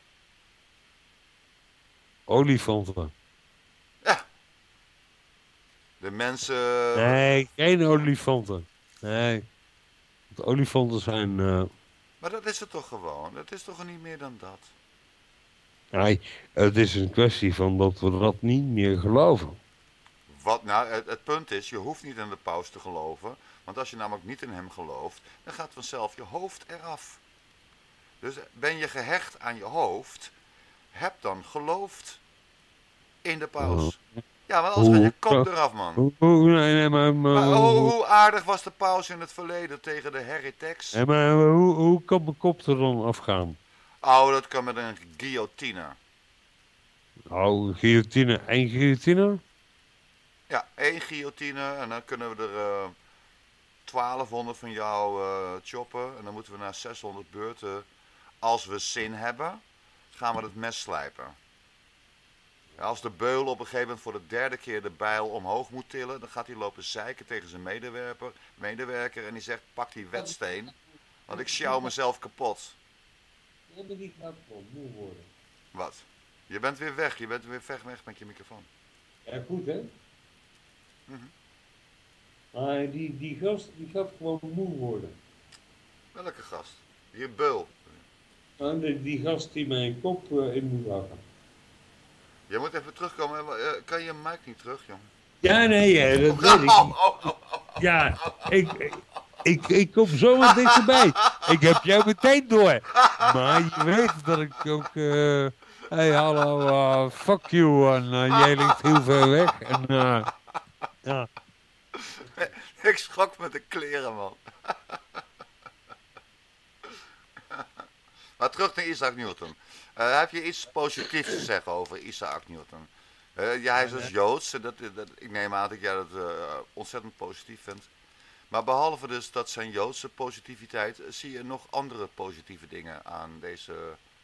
Olifanten. Ja. De mensen... Nee, geen olifanten. Nee. Want olifanten zijn... Maar dat is het toch gewoon? Dat is toch niet meer dan dat? Nee, het is een kwestie van dat we dat niet meer geloven. Wat nou, het punt is, je hoeft niet in de paus te geloven. Want als je namelijk niet in hem gelooft, dan gaat vanzelf je hoofd eraf. Dus ben je gehecht aan je hoofd, heb dan geloofd in de paus. Ja, maar anders gaat je kop eraf, man. Hoe aardig was de paus in het verleden tegen de heretics? Nee, maar hoe kan mijn kop er dan afgaan? Oh, dat kan met een guillotine. Oh, guillotine. 1 guillotine? Ja, 1 guillotine en dan kunnen we er 1200 van jou choppen. En dan moeten we naar 600 beurten. Als we zin hebben, gaan we het mes slijpen. Ja, als de beul op een gegeven moment voor de 3e keer de bijl omhoog moet tillen, dan gaat hij lopen zeiken tegen zijn medewerker en die zegt, pak die wetsteen, want ik sjouw mezelf kapot. Ja, maar die gaat gewoon moe worden. Wat? Je bent weer weg, je bent weer weg met je microfoon. Ja, goed hè? Maar die gast die gaat gewoon moe worden. Welke gast? Die beul. Die gast die mijn kop in moet lachen. Je moet even terugkomen. Kan je mic niet terug, jong? Ja, nee, dat weet ik. Ja, ik kom zo wat dichterbij. Ik heb jou meteen door. Maar je weet dat ik ook... hey, hallo, fuck you. En jij ligt heel ver weg. En ja. Ik schrok met de kleren, man. Maar terug naar Isaac Newton. Heb je iets positiefs te zeggen over Isaac Newton? Ja, hij is dus Joods. Ik neem aan dat jij dat ontzettend positief vindt. Maar behalve dus dat zijn Joodse positiviteit, zie je nog andere positieve dingen aan deze...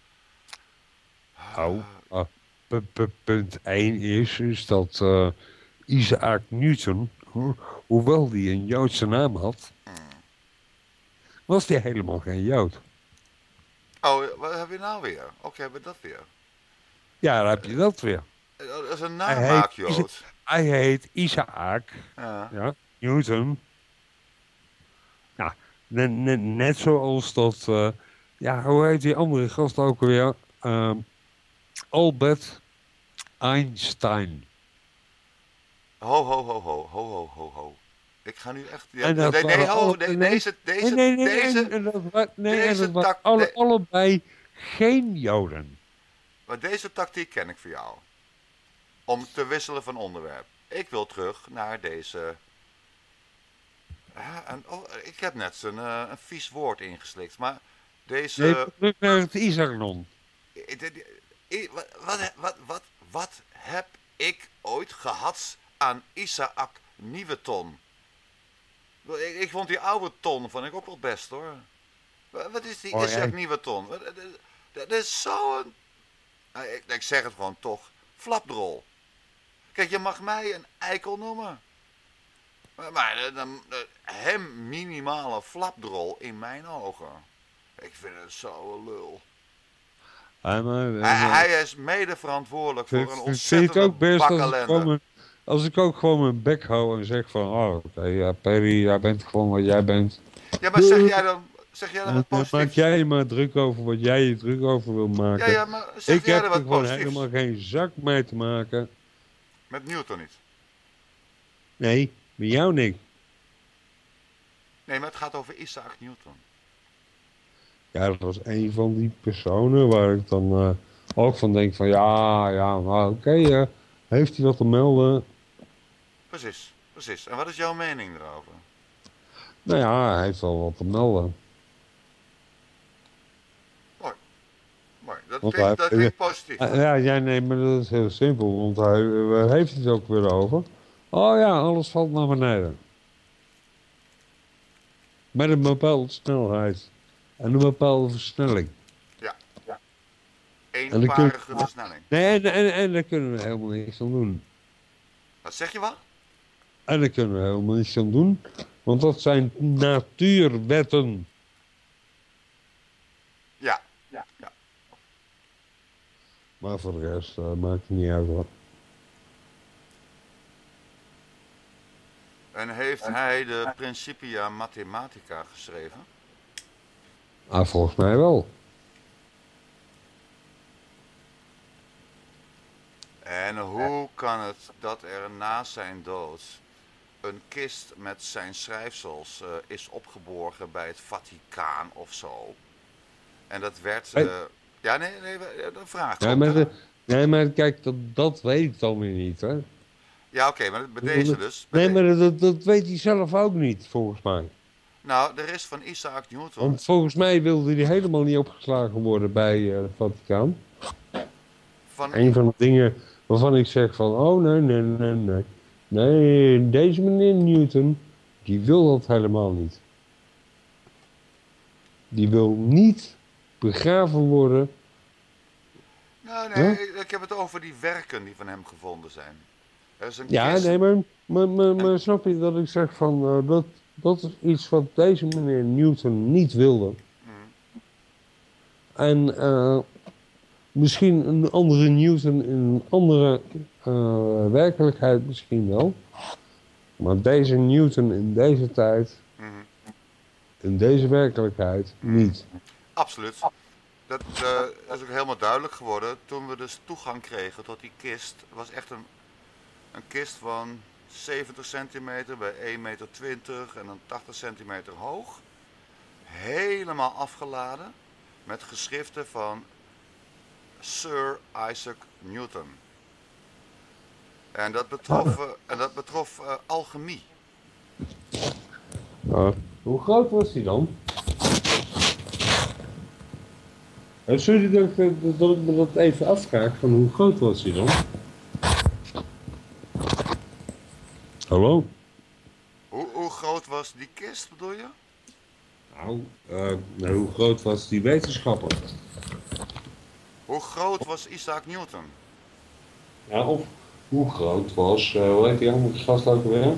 Punt 1 is dat Isaac Newton, hoewel hij een Joodse naam had, was hij helemaal geen Jood. Oh, wat heb je nou weer? Oké, hebben we dat weer. Ja, dan heb je dat weer. Dat is een namaakjood. Hij heet Isaac Newton. Ja, net zoals dat... hoe heet die andere gast ook weer? Albert Einstein. Ho. Ik ga nu echt... Allebei geen Joden. Maar deze tactiek ken ik voor jou. Om te wisselen van onderwerp. Ik wil terug naar deze... ik heb net een vies woord ingeslikt, maar deze... Nee, terug naar het Isaacnon. Wat heb ik ooit gehad aan Isaac Nieuweton? Ik vond die oude ton vond ik ook wel best hoor. Wat is die Isaac Nieuweton? Dat is zo'n... Ik zeg het gewoon toch. Flapdrol. Kijk, je mag mij een eikel noemen. Maar hem minimale flapdrol in mijn ogen. Ik vind het zo een lul. Hij is mede verantwoordelijk voor een ontzettende bakellende. Als ik ook gewoon mijn bek hou en zeg van... Perry, jij bent gewoon wat jij bent. Ja, maar zeg jij dan wat positiefs? Maak jij maar druk over wat jij je druk over wil maken. Ja, maar zeg jij er wat positiefs? Ik heb er gewoon helemaal geen zak mee te maken. Met Newton niet? Nee, met jou niet. Nee, maar het gaat over Isaac Newton. Ja, dat was een van die personen waar ik dan ook van denk van... Oké, heeft hij wat te melden? Precies. En wat is jouw mening erover? Nou ja, hij heeft wel wat te melden. Mooi. Dat klinkt positief. Nee, maar dat is heel simpel. Want waar heeft hij het ook weer over? Oh ja, alles valt naar beneden. Met een bepaalde snelheid. En een bepaalde versnelling. Ja. Eenparige versnelling. Nee, en daar kunnen we helemaal niks aan doen. Wat zeg je wat? En daar kunnen we helemaal niks aan doen. Want dat zijn natuurwetten. Ja. Maar voor de rest maakt het niet uit hoor. En heeft hij de Principia Mathematica geschreven? Volgens mij wel. En hoe kan het dat er na zijn dood een kist met zijn schrijfsels is opgeborgen bij het Vaticaan of zo? En dat werd... dat vraagt. Maar kijk, dat weet ik dan weer niet, hè? Ja, oké, maar bij deze dus. Maar dat weet hij zelf ook niet, volgens mij. Nou, er is van Isaac Newton... Want volgens mij wilde hij helemaal niet opgeslagen worden bij het Vaticaan. Een van de dingen waarvan ik zeg van... nee. Nee, deze meneer Newton, die wil dat helemaal niet. Die wil niet begraven worden. Nou, nee, ik heb het over die werken die van hem gevonden zijn. Maar snap je dat ik zeg van... dat is iets wat deze meneer Newton niet wilde. En misschien een andere Newton in een andere werkelijkheid misschien wel. Maar deze Newton in deze tijd, in deze werkelijkheid, niet. Absoluut. Dat is ook helemaal duidelijk geworden toen we dus toegang kregen tot die kist. Het was echt een kist van 70 centimeter bij 1,20 meter en dan 80 centimeter hoog. Helemaal afgeladen met geschriften van Sir Isaac Newton. En dat betrof alchemie. Hoe groot was hij dan? Sorry dat ik me dat even afvraag van hoe groot was hij dan? Hallo? Hoe groot was die kist, bedoel je? Nou, hoe groot was die wetenschapper? Hoe groot was Isaac Newton? Ja, of hoe groot was, hoe heet die andere gast ook weer?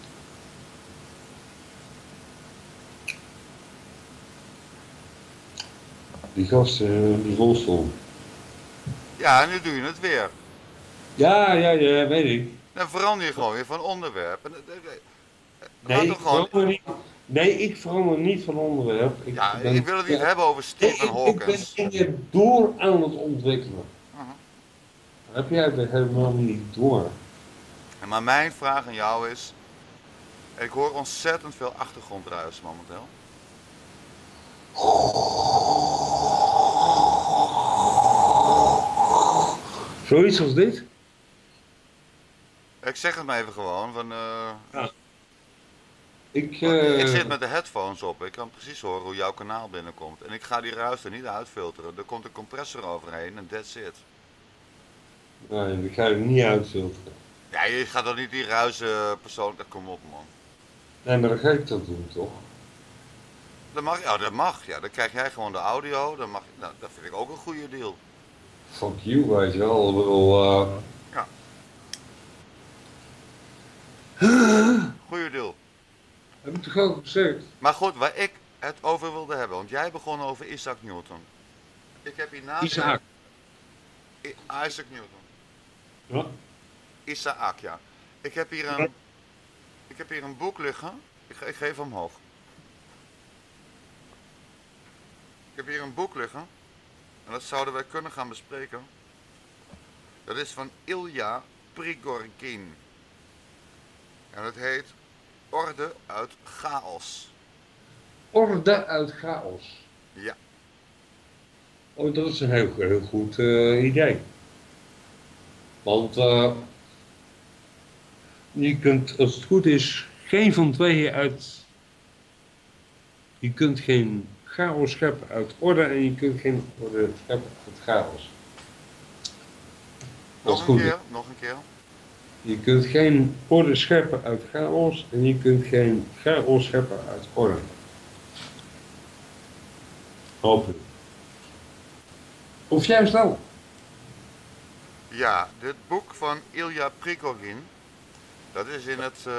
Die gast in die rolstoel. Ja, nu doe je het weer. Ja, weet ik. Dan verander je gewoon weer van onderwerp. Nee, ik verander niet van onderwerp. Ik wil het niet hebben over Stephen Hawkins. Ik ben dingen door aan het ontwikkelen. Uh-huh. Heb jij het helemaal niet door? Maar mijn vraag aan jou is... Ik hoor ontzettend veel achtergrondruis momenteel. Zoiets als dit? Ik zeg het maar even gewoon. Ja. Ik zit met de headphones op. Ik kan precies horen hoe jouw kanaal binnenkomt. En ik ga die ruis er niet uitfilteren. Er komt een compressor overheen en that's it. Nee, die ga je niet uitfilteren. Ja, je gaat toch niet die ruizen persoonlijk... Kom op, man. Nee, maar dan ga ik dat doen, toch? Dat mag. Ja, dat mag. Ja, dan krijg jij gewoon de audio. Dat vind ik ook een goede deal. Fuck you, weet je wel. Ik bedoel, Ja. Goeie deal. heb ik toch ook gezegd? Maar goed, waar ik het over wilde hebben. Want jij begon over Isaac Newton. Ik heb hiernaast... Isaac. Isaac Newton. Ja? Isaac, ja. Ik heb hier een boek liggen. Ik geef omhoog. Ik heb hier een boek liggen. En dat zouden wij kunnen gaan bespreken. Dat is van Ilya Prigogine. En het heet Orde uit Chaos. Orde uit chaos. Ja. Oh, dat is een heel goed idee. Want je kunt, als het goed is, geen van tweeën uit... Je kunt geen chaos scheppen uit orde en je kunt geen orde scheppen uit chaos. Nog een keer. Je kunt geen orde scheppen uit chaos en je kunt geen chaos scheppen uit orde. Hopelijk. Of juist wel. Ja, dit boek van Ilya Prigogine, dat is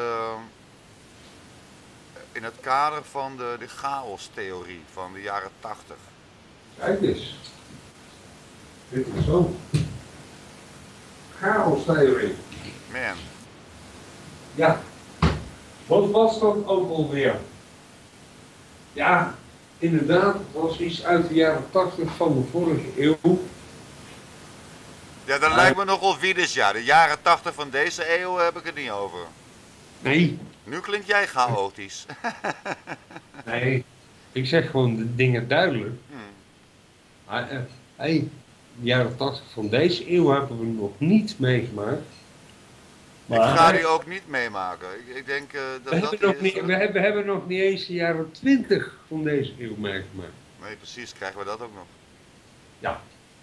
in het kader van de chaostheorie van de jaren 80. Kijk eens. Dit is zo. Chaostheorie. Man. Ja. Wat was dat ook alweer? Ja, inderdaad, het was iets uit de jaren 80 van de vorige eeuw. Ja, dat lijkt me nogal wiedes, ja. De jaren 80 van deze eeuw heb ik het niet over. Nee. Nu klink jij chaotisch. Nee, ik zeg gewoon de dingen duidelijk. Maar, de jaren 80 van deze eeuw hebben we nog niet meegemaakt. Maar ik ga die ook niet meemaken. Ik denk we hebben nog niet eens de jaren 20 van deze eeuw meegemaakt. Nee, precies. Krijgen we dat ook nog. Ja.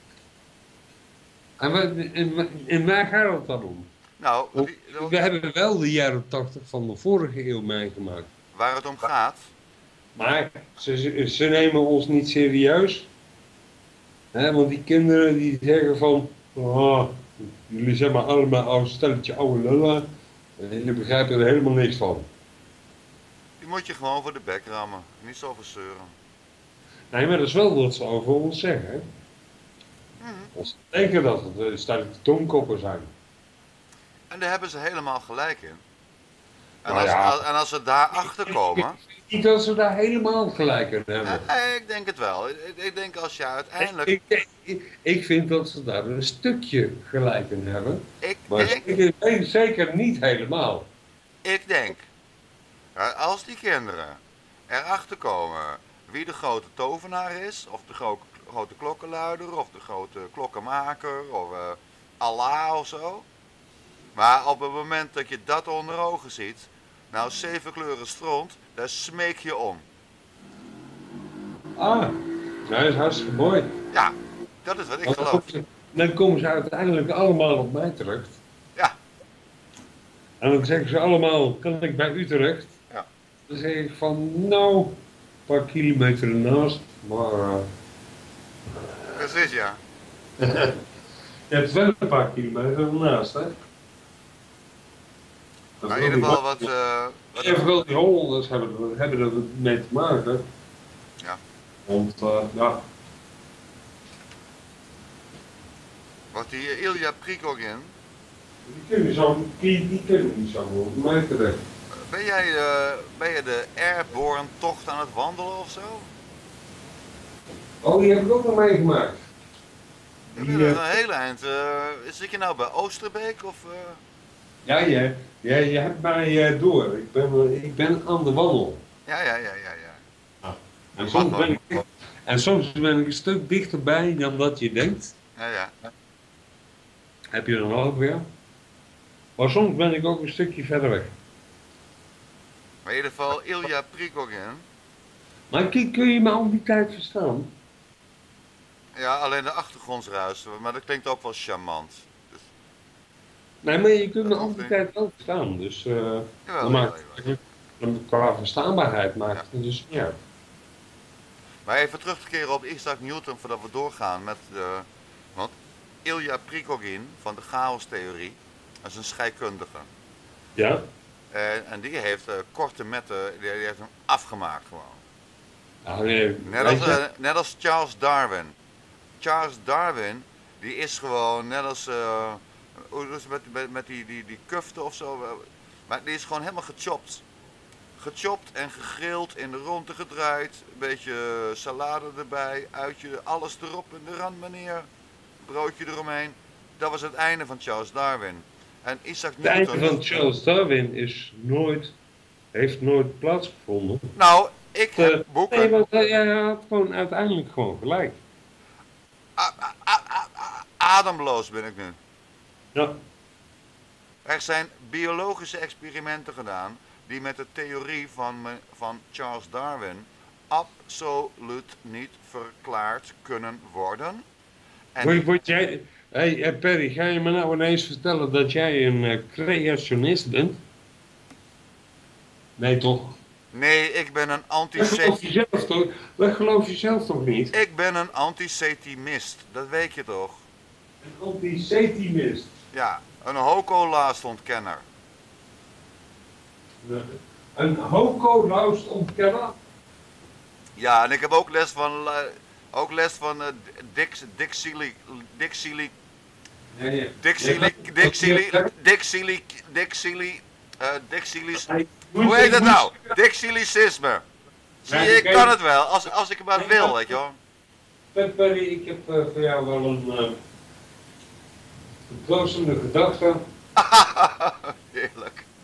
En waar gaat het dan om? Nou, we hebben wel de jaren 80 van de vorige eeuw meegemaakt. Waar het om gaat. Maar ze nemen ons niet serieus. Want die kinderen die zeggen van... Oh, jullie zijn maar allemaal een stelletje oude lullen. En jullie begrijpen er helemaal niks van. Die moet je gewoon voor de bek rammen. Niet zo verzeuren. Nee, maar dat is wel wat ze over ons zeggen. Hè? Ze denken dat het stelletje domkoppen zijn. En daar hebben ze helemaal gelijk in. En, Nou als ze daar achter komen... Ik vind niet dat ze daar helemaal gelijk in hebben. Ik denk het wel. Ik denk als je uiteindelijk... Ik vind dat ze daar een stukje gelijk in hebben. Maar zeker niet helemaal. Ik denk... Als die kinderen erachter komen wie de grote tovenaar is... Of de grote klokkenluider... Of de grote klokkenmaker... Of Allah of zo... Maar op het moment dat je dat onder ogen ziet, nou 7 kleuren stront, daar smeek je om. Ah, dat is hartstikke mooi. Ja, dat is wat ik geloof. Dan komen ze uiteindelijk allemaal op mij terug. Ja. En dan zeggen ze allemaal, kan ik bij Utrecht? Ja. Dan zeg ik van, nou, een paar kilometer ernaast, maar Precies, ja. je hebt wel een paar kilometer ernaast, hè? Maar in ieder geval wat Even wel die Hollanders hebben er mee te maken. Ja. Want, ja, wat die Ilya Prigogin, die kunnen niet zo goed mij terecht. ben jij de airborne tocht aan het wandelen of zo? Oh, die heb ik ook nog meegemaakt. Je bent een hele eind. Zit je nou bij Oosterbeek of? Ja, je hebt mij door. Ik ben aan de wandel. Ja. En soms ben ik een stuk dichterbij dan dat je denkt. Ja. Heb je dan ook weer. Maar soms ben ik ook een stukje verder weg. Maar in ieder geval Ilya Prigogin. Maar kun je me al die tijd verstaan? Ja, alleen de achtergrondsruis, maar dat klinkt ook wel charmant. Dus, Nee, maar je kunt me al die tijd wel verstaan. Dus jawel. qua verstaanbaarheid maakt het dus niet uit. Maar even terug te keren op Isaac Newton voordat we doorgaan met de... Want Ilya Prigogin van de chaostheorie, dat is een scheikundige. Ja? En die heeft korte metten, die heeft hem afgemaakt gewoon. Ah, nee, Net als Charles Darwin. Charles Darwin, die is gewoon net als... hoe is het met die kuften of zo? Maar die is gewoon helemaal gechopt. Gechopt en gegrild, in de ronde gedraaid. Een beetje salade erbij, uitje, alles erop en de rand meneer. Broodje eromheen. Dat was het einde van Charles Darwin. En Isaac Newton... Het einde van Charles Darwin heeft nooit plaatsgevonden. Nou, ik heb boeken... Nee, want hij had gewoon uiteindelijk gewoon gelijk. Ademloos ben ik nu. Ja. Er zijn biologische experimenten gedaan die met de theorie van Charles Darwin absoluut niet verklaard kunnen worden. En Word jij... Hey Perry, ga je me nou ineens vertellen dat jij een creationist bent? Nee toch? nee, ik ben een Dat geloof je zelf toch niet? Ik ben een antisetimist, dat weet je toch? Een antisetimist. Ja, een holocaust-ontkenner. Een holocaust-ontkenner? Ja, en ik heb ook les van hoe heet dat nou? Dixilicisme. Zie je, ik kan het wel, als ik het maar wil, weet je wel. Perry, ik heb voor jou wel een troostende gedachte. Heerlijk.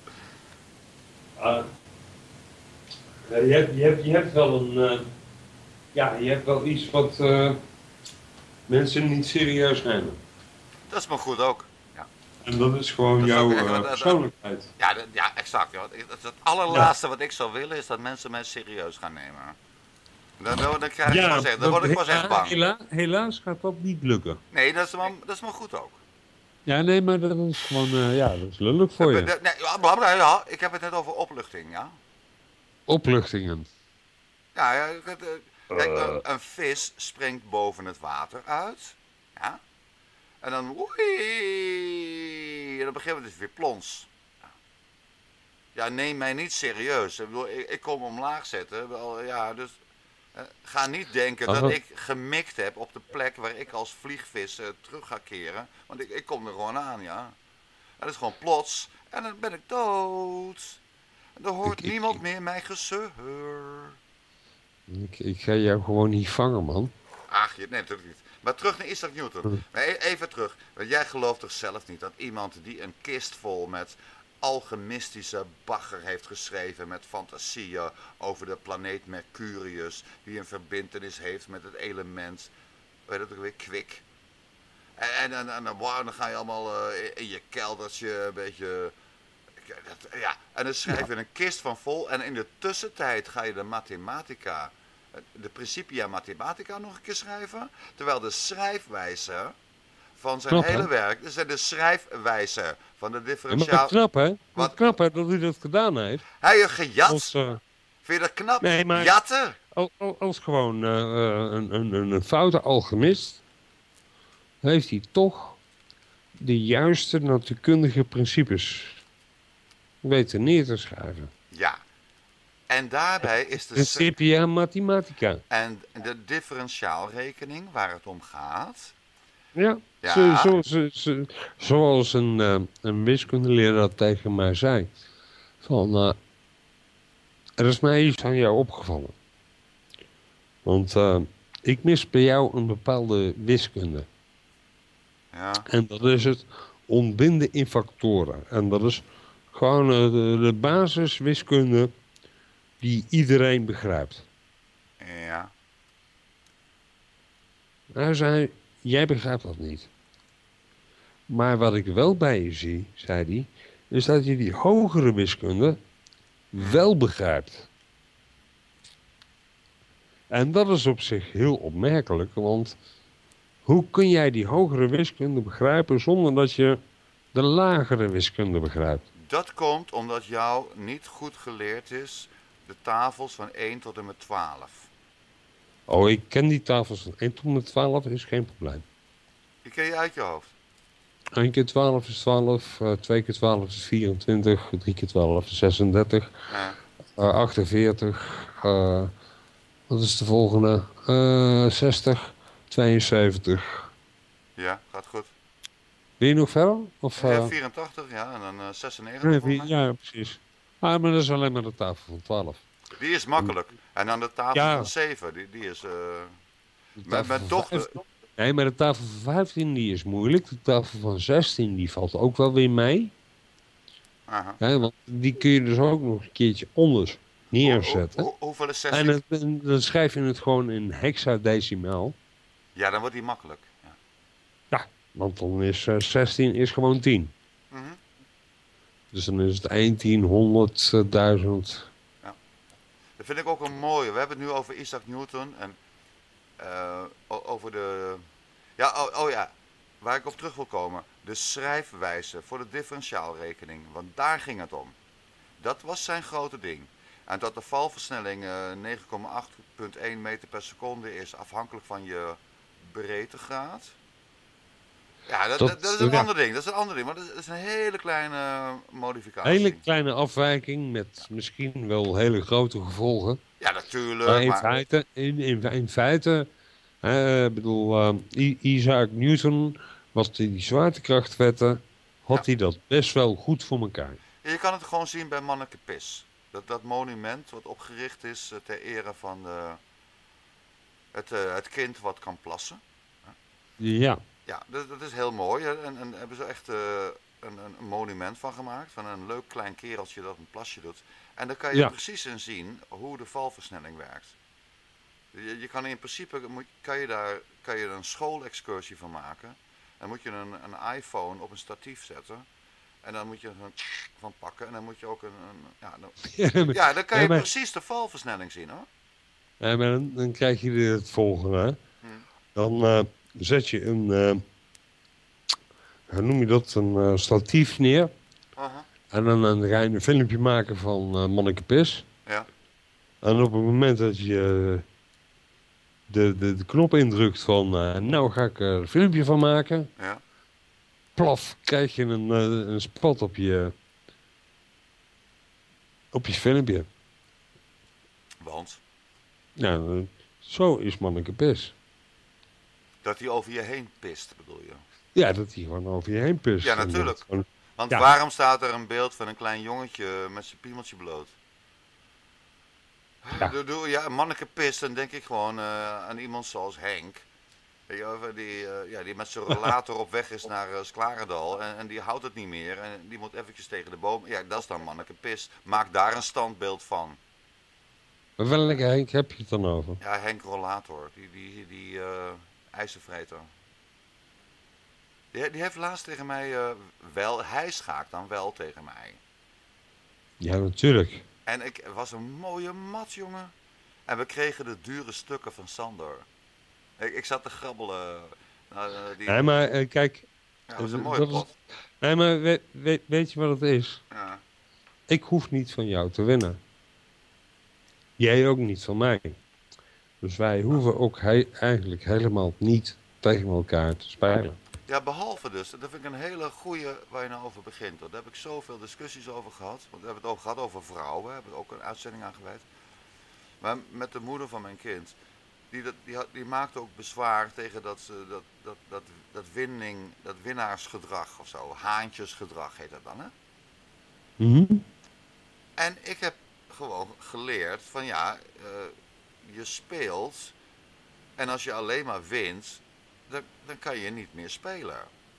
Je hebt wel een... je hebt wel iets wat mensen niet serieus nemen. Dat is maar goed ook. Ja. En dat is gewoon jouw persoonlijkheid. Ja, exact. Ja. Het allerlaatste wat ik zou willen is dat mensen mij serieus gaan nemen. Dan krijg ik pas echt, dan word ik pas echt bang. Helaas gaat dat niet lukken. Nee, dat is maar goed ook. Ja, nee, maar dat is gewoon, dat is lullig voor je. Ja, ik heb het net over opluchting, ja. Opluchtingen. Ja, kijk, een vis springt boven het water uit. Ja. En dan oei, en op een gegeven moment is het weer plons. Ja, neem mij niet serieus. Ik bedoel, ik kom omlaag zetten. Ja, dus ga niet denken dat ik gemikt heb op de plek waar ik als vliegvis terug ga keren. Want ik kom er gewoon aan, ja. En dat is gewoon plots. En dan ben ik dood. En dan hoort niemand meer mijn gezeur. Ik ga jou gewoon niet vangen, man. Ach, nee, natuurlijk niet. Maar terug naar Isaac Newton. Maar even terug. Want jij gelooft toch zelf niet dat iemand die een kist vol met alchemistische bagger heeft geschreven met fantasieën over de planeet Mercurius, die een verbintenis heeft met het element, weet je dat ook weer, kwik. En dan ga je allemaal in je keldertje een beetje, ja, en dan schrijf je een kist van vol en in de tussentijd ga je de mathematica, de Principia Mathematica nog een keer schrijven, terwijl de schrijfwijze van zijn Knap, hè? hele werk. Dat zijn de schrijfwijzen van de Ja, maar differentiaal. knap, hè? Wat? Wat knap, hè, dat hij dat gedaan heeft. Hij heeft gejat. Als, Vind je dat knap? nee, maar Jatten? als gewoon een foute alchemist... heeft hij toch de juiste natuurkundige principes weten neer te schrijven. Ja. En daarbij is de... Principia mathematica. En de differentiaalrekening waar het om gaat... Ja, Ja. zoals een wiskundeleraar dat tegen mij zei. Van, er is mij iets aan jou opgevallen. Want ik mis bij jou een bepaalde wiskunde. Ja. En dat is het ontbinden in factoren. En dat is gewoon de basiswiskunde die iedereen begrijpt. Ja. Hij zei, jij begrijpt dat niet. Maar wat ik wel bij je zie, zei hij, is dat je die hogere wiskunde wel begrijpt. En dat is op zich heel opmerkelijk, want hoe kun jij die hogere wiskunde begrijpen zonder dat je de lagere wiskunde begrijpt? Dat komt omdat jou niet goed geleerd is de tafels van 1 tot en met 12. Oh, ik ken die tafels van 1 tot en met 12, is geen probleem. Die ken je uit je hoofd. 1 keer 12 is 12, 2 keer 12 is 24, 3 keer 12 is 36, Ja. 48, wat is de volgende? 60, 72. Ja, gaat goed. Wil je nog verder? Of, 84, ja, en dan 96 volgens mij. ja, precies. Ah, maar dat is alleen maar de tafel van 12. Die is makkelijk. En dan de tafel Ja. van 7, die is... De Mijn tafel van dochter... 15 Nee, maar de tafel van 15 die is moeilijk. De tafel van 16 die valt ook wel weer mee. Aha. Hè, want die kun je dus ook nog een keertje onder neerzetten. Hoeveel is 16? En dan schrijf je het gewoon in hexadecimaal. Ja, dan wordt die makkelijk. Ja. Ja, want dan is 16 is gewoon 10. Mhm. Dus dan is het 1, 10, 100, 1000. Dat vind ik ook een mooie. We hebben het nu over Isaac Newton en over de... Ja, oh ja, waar ik op terug wil komen. De schrijfwijze voor de differentiaalrekening. Want daar ging het om. Dat was zijn grote ding. En dat de valversnelling 9,8,1 meter per seconde is afhankelijk van je breedtegraad. Ja, dat is een ander ding. Dat is een ander ding. Maar dat is een hele kleine modificatie. Hele kleine afwijking met misschien wel hele grote gevolgen. Ja, natuurlijk. Maar in feite, Isaac Newton, was die zwaartekrachtwetten, had hij dat best wel goed voor elkaar. Je kan het gewoon zien bij Manneke Pis. Dat monument wat opgericht is ter ere van het kind wat kan plassen. Ja. Ja, dat is heel mooi. En hebben ze echt een monument van gemaakt. Van een leuk klein kereltje dat een plasje doet. En daar kan je precies in zien hoe de valversnelling werkt. Je kan in principe kan je er een schoolexcursie van maken. Dan moet je een iPhone op een statief zetten. En dan moet je er van pakken. En dan moet je ook dan kan je precies de valversnelling zien, hoor. Ja, maar dan krijg je het volgende. Hè? Dan zet je hoe noem je dat, een statief neer. En dan ga je een filmpje maken van Manneke Pis. Ja. En op het moment dat je de knop indrukt van nou ga ik er een filmpje van maken. Ja. Plaf, krijg je een spot op je filmpje. Want? Nou, zo is Manneke Pis. Dat hij over je heen pist, bedoel je? Ja, dat hij gewoon over je heen pist. Ja, natuurlijk. Want ja. Waarom staat er een beeld van een klein jongetje met zijn piemeltje bloot? Ja. Manneke pist, dan denk ik gewoon aan iemand zoals Henk. Die met zijn rollator op weg is naar Sklarendal en die houdt het niet meer. En die moet eventjes tegen de boom. Ja, dat is dan Manneke pist. Maak daar een standbeeld van. Maar welke Henk heb je het dan over? Ja, Henk Rollator. Die ijzervreter. Die heeft laatst tegen mij hij schaakt dan wel tegen mij. Ja, natuurlijk. En ik was een mooie mat, jongen. En we kregen de dure stukken van Sander. Ik zat te grabbelen. Nee, maar kijk... Ja, dat is een mooie dat pot. Nee, maar weet je wat het is? Ja. Ik hoef niet van jou te winnen. Jij ook niet van mij. Dus wij hoeven ook eigenlijk helemaal niet tegen elkaar te spelen. Ja, behalve dus, dat vind ik een hele goede waar je nou over begint. Daar heb ik zoveel discussies over gehad. Want we hebben het ook gehad over vrouwen, we hebben er ook een uitzending aan gewijd. Maar met de moeder van mijn kind, die maakte ook bezwaar tegen dat winnaarsgedrag of zo. Haantjesgedrag heet dat dan, hè? Mm-hmm. En ik heb gewoon geleerd van ja, je speelt en als je alleen maar wint, dan kan je niet meer spelen.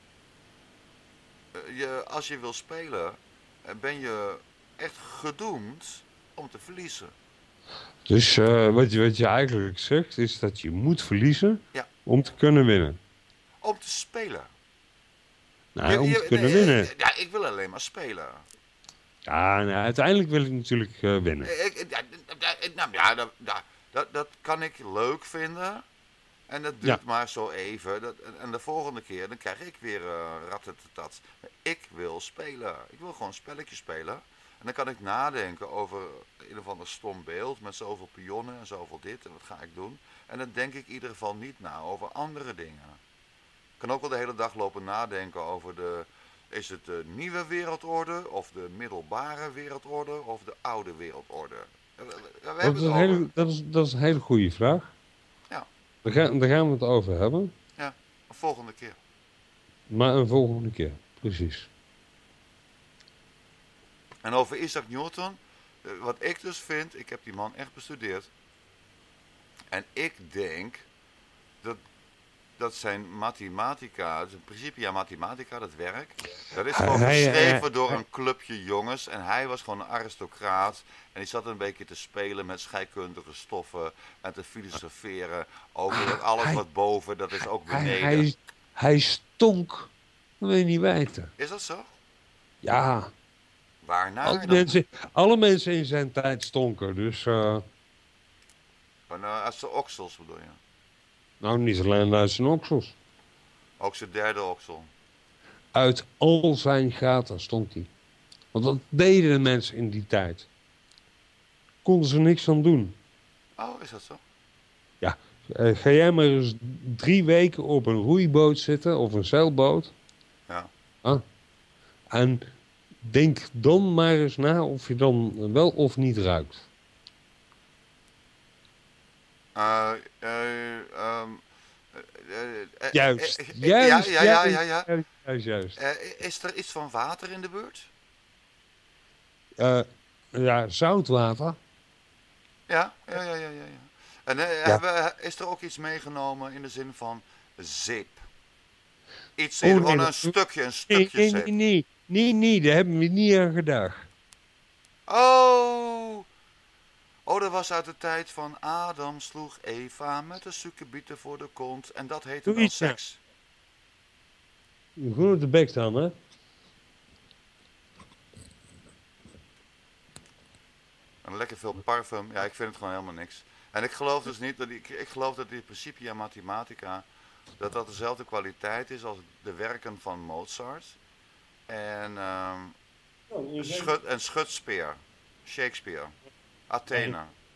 Als je wil spelen, ben je echt gedoemd om te verliezen. Dus wat je eigenlijk zegt, is dat je moet verliezen om te kunnen winnen. Om te spelen. Nee, om te kunnen winnen. Ja, ik wil alleen maar spelen. Ja, nou, uiteindelijk wil ik natuurlijk winnen. Dat kan ik leuk vinden. En dat duurt maar zo even. En de volgende keer, dan krijg ik weer ratatatat. Ik wil spelen. Ik wil gewoon spelletjes spelen. En dan kan ik nadenken over een of ander stom beeld met zoveel pionnen en zoveel dit en wat ga ik doen. En dan denk ik in ieder geval niet na over andere dingen. Ik kan ook wel de hele dag lopen nadenken over is het de nieuwe wereldorde of de middelbare wereldorde of de oude wereldorde? Dat is een hele goede vraag. Ja. Daar gaan we het over hebben. Ja, een volgende keer. Maar een volgende keer, precies. En over Isaac Newton, wat ik dus vind, ik heb die man echt bestudeerd. En ik denk dat zijn mathematica, zijn Principia Mathematica, dat werk, dat is gewoon geschreven door een clubje jongens. En hij was gewoon een aristocraat. En die zat een beetje te spelen met scheikundige stoffen en te filosoferen over dat alles wat boven, dat is ook beneden. Hij stonk, dat wil je niet weten. Is dat zo? Ja. Waarnaar? Alle mensen in zijn tijd stonken, dus... Uit zijn oksels bedoel je? Nou, niet alleen uit zijn oksels. Ook zijn derde oksel. Uit al zijn gaten stonk hij. Want dat deden de mensen in die tijd. Konden ze niks aan doen. Oh, is dat zo? Ja, ga jij maar eens 3 weken op een roeiboot zitten of een zeilboot. Ja. En denk dan maar eens na of je dan wel of niet ruikt. Juist. Is er iets van water in de buurt? Ja, zoutwater. Ja. En is er ook iets meegenomen in de zin van zeep? Iets van een stukje zeep? Nee, daar hebben we niet aan gedacht. Oh, dat was uit de tijd van Adam sloeg Eva met de suikerbieten voor de kont. En dat heette dan seks. Goed op de bek staan, hè? En lekker veel parfum. Ja, ik vind het gewoon helemaal niks. En ik geloof dus niet, ik geloof dat die Principia Mathematica, dat dezelfde kwaliteit is als de werken van Mozart. En Schutspeer, Shakespeare, Athene.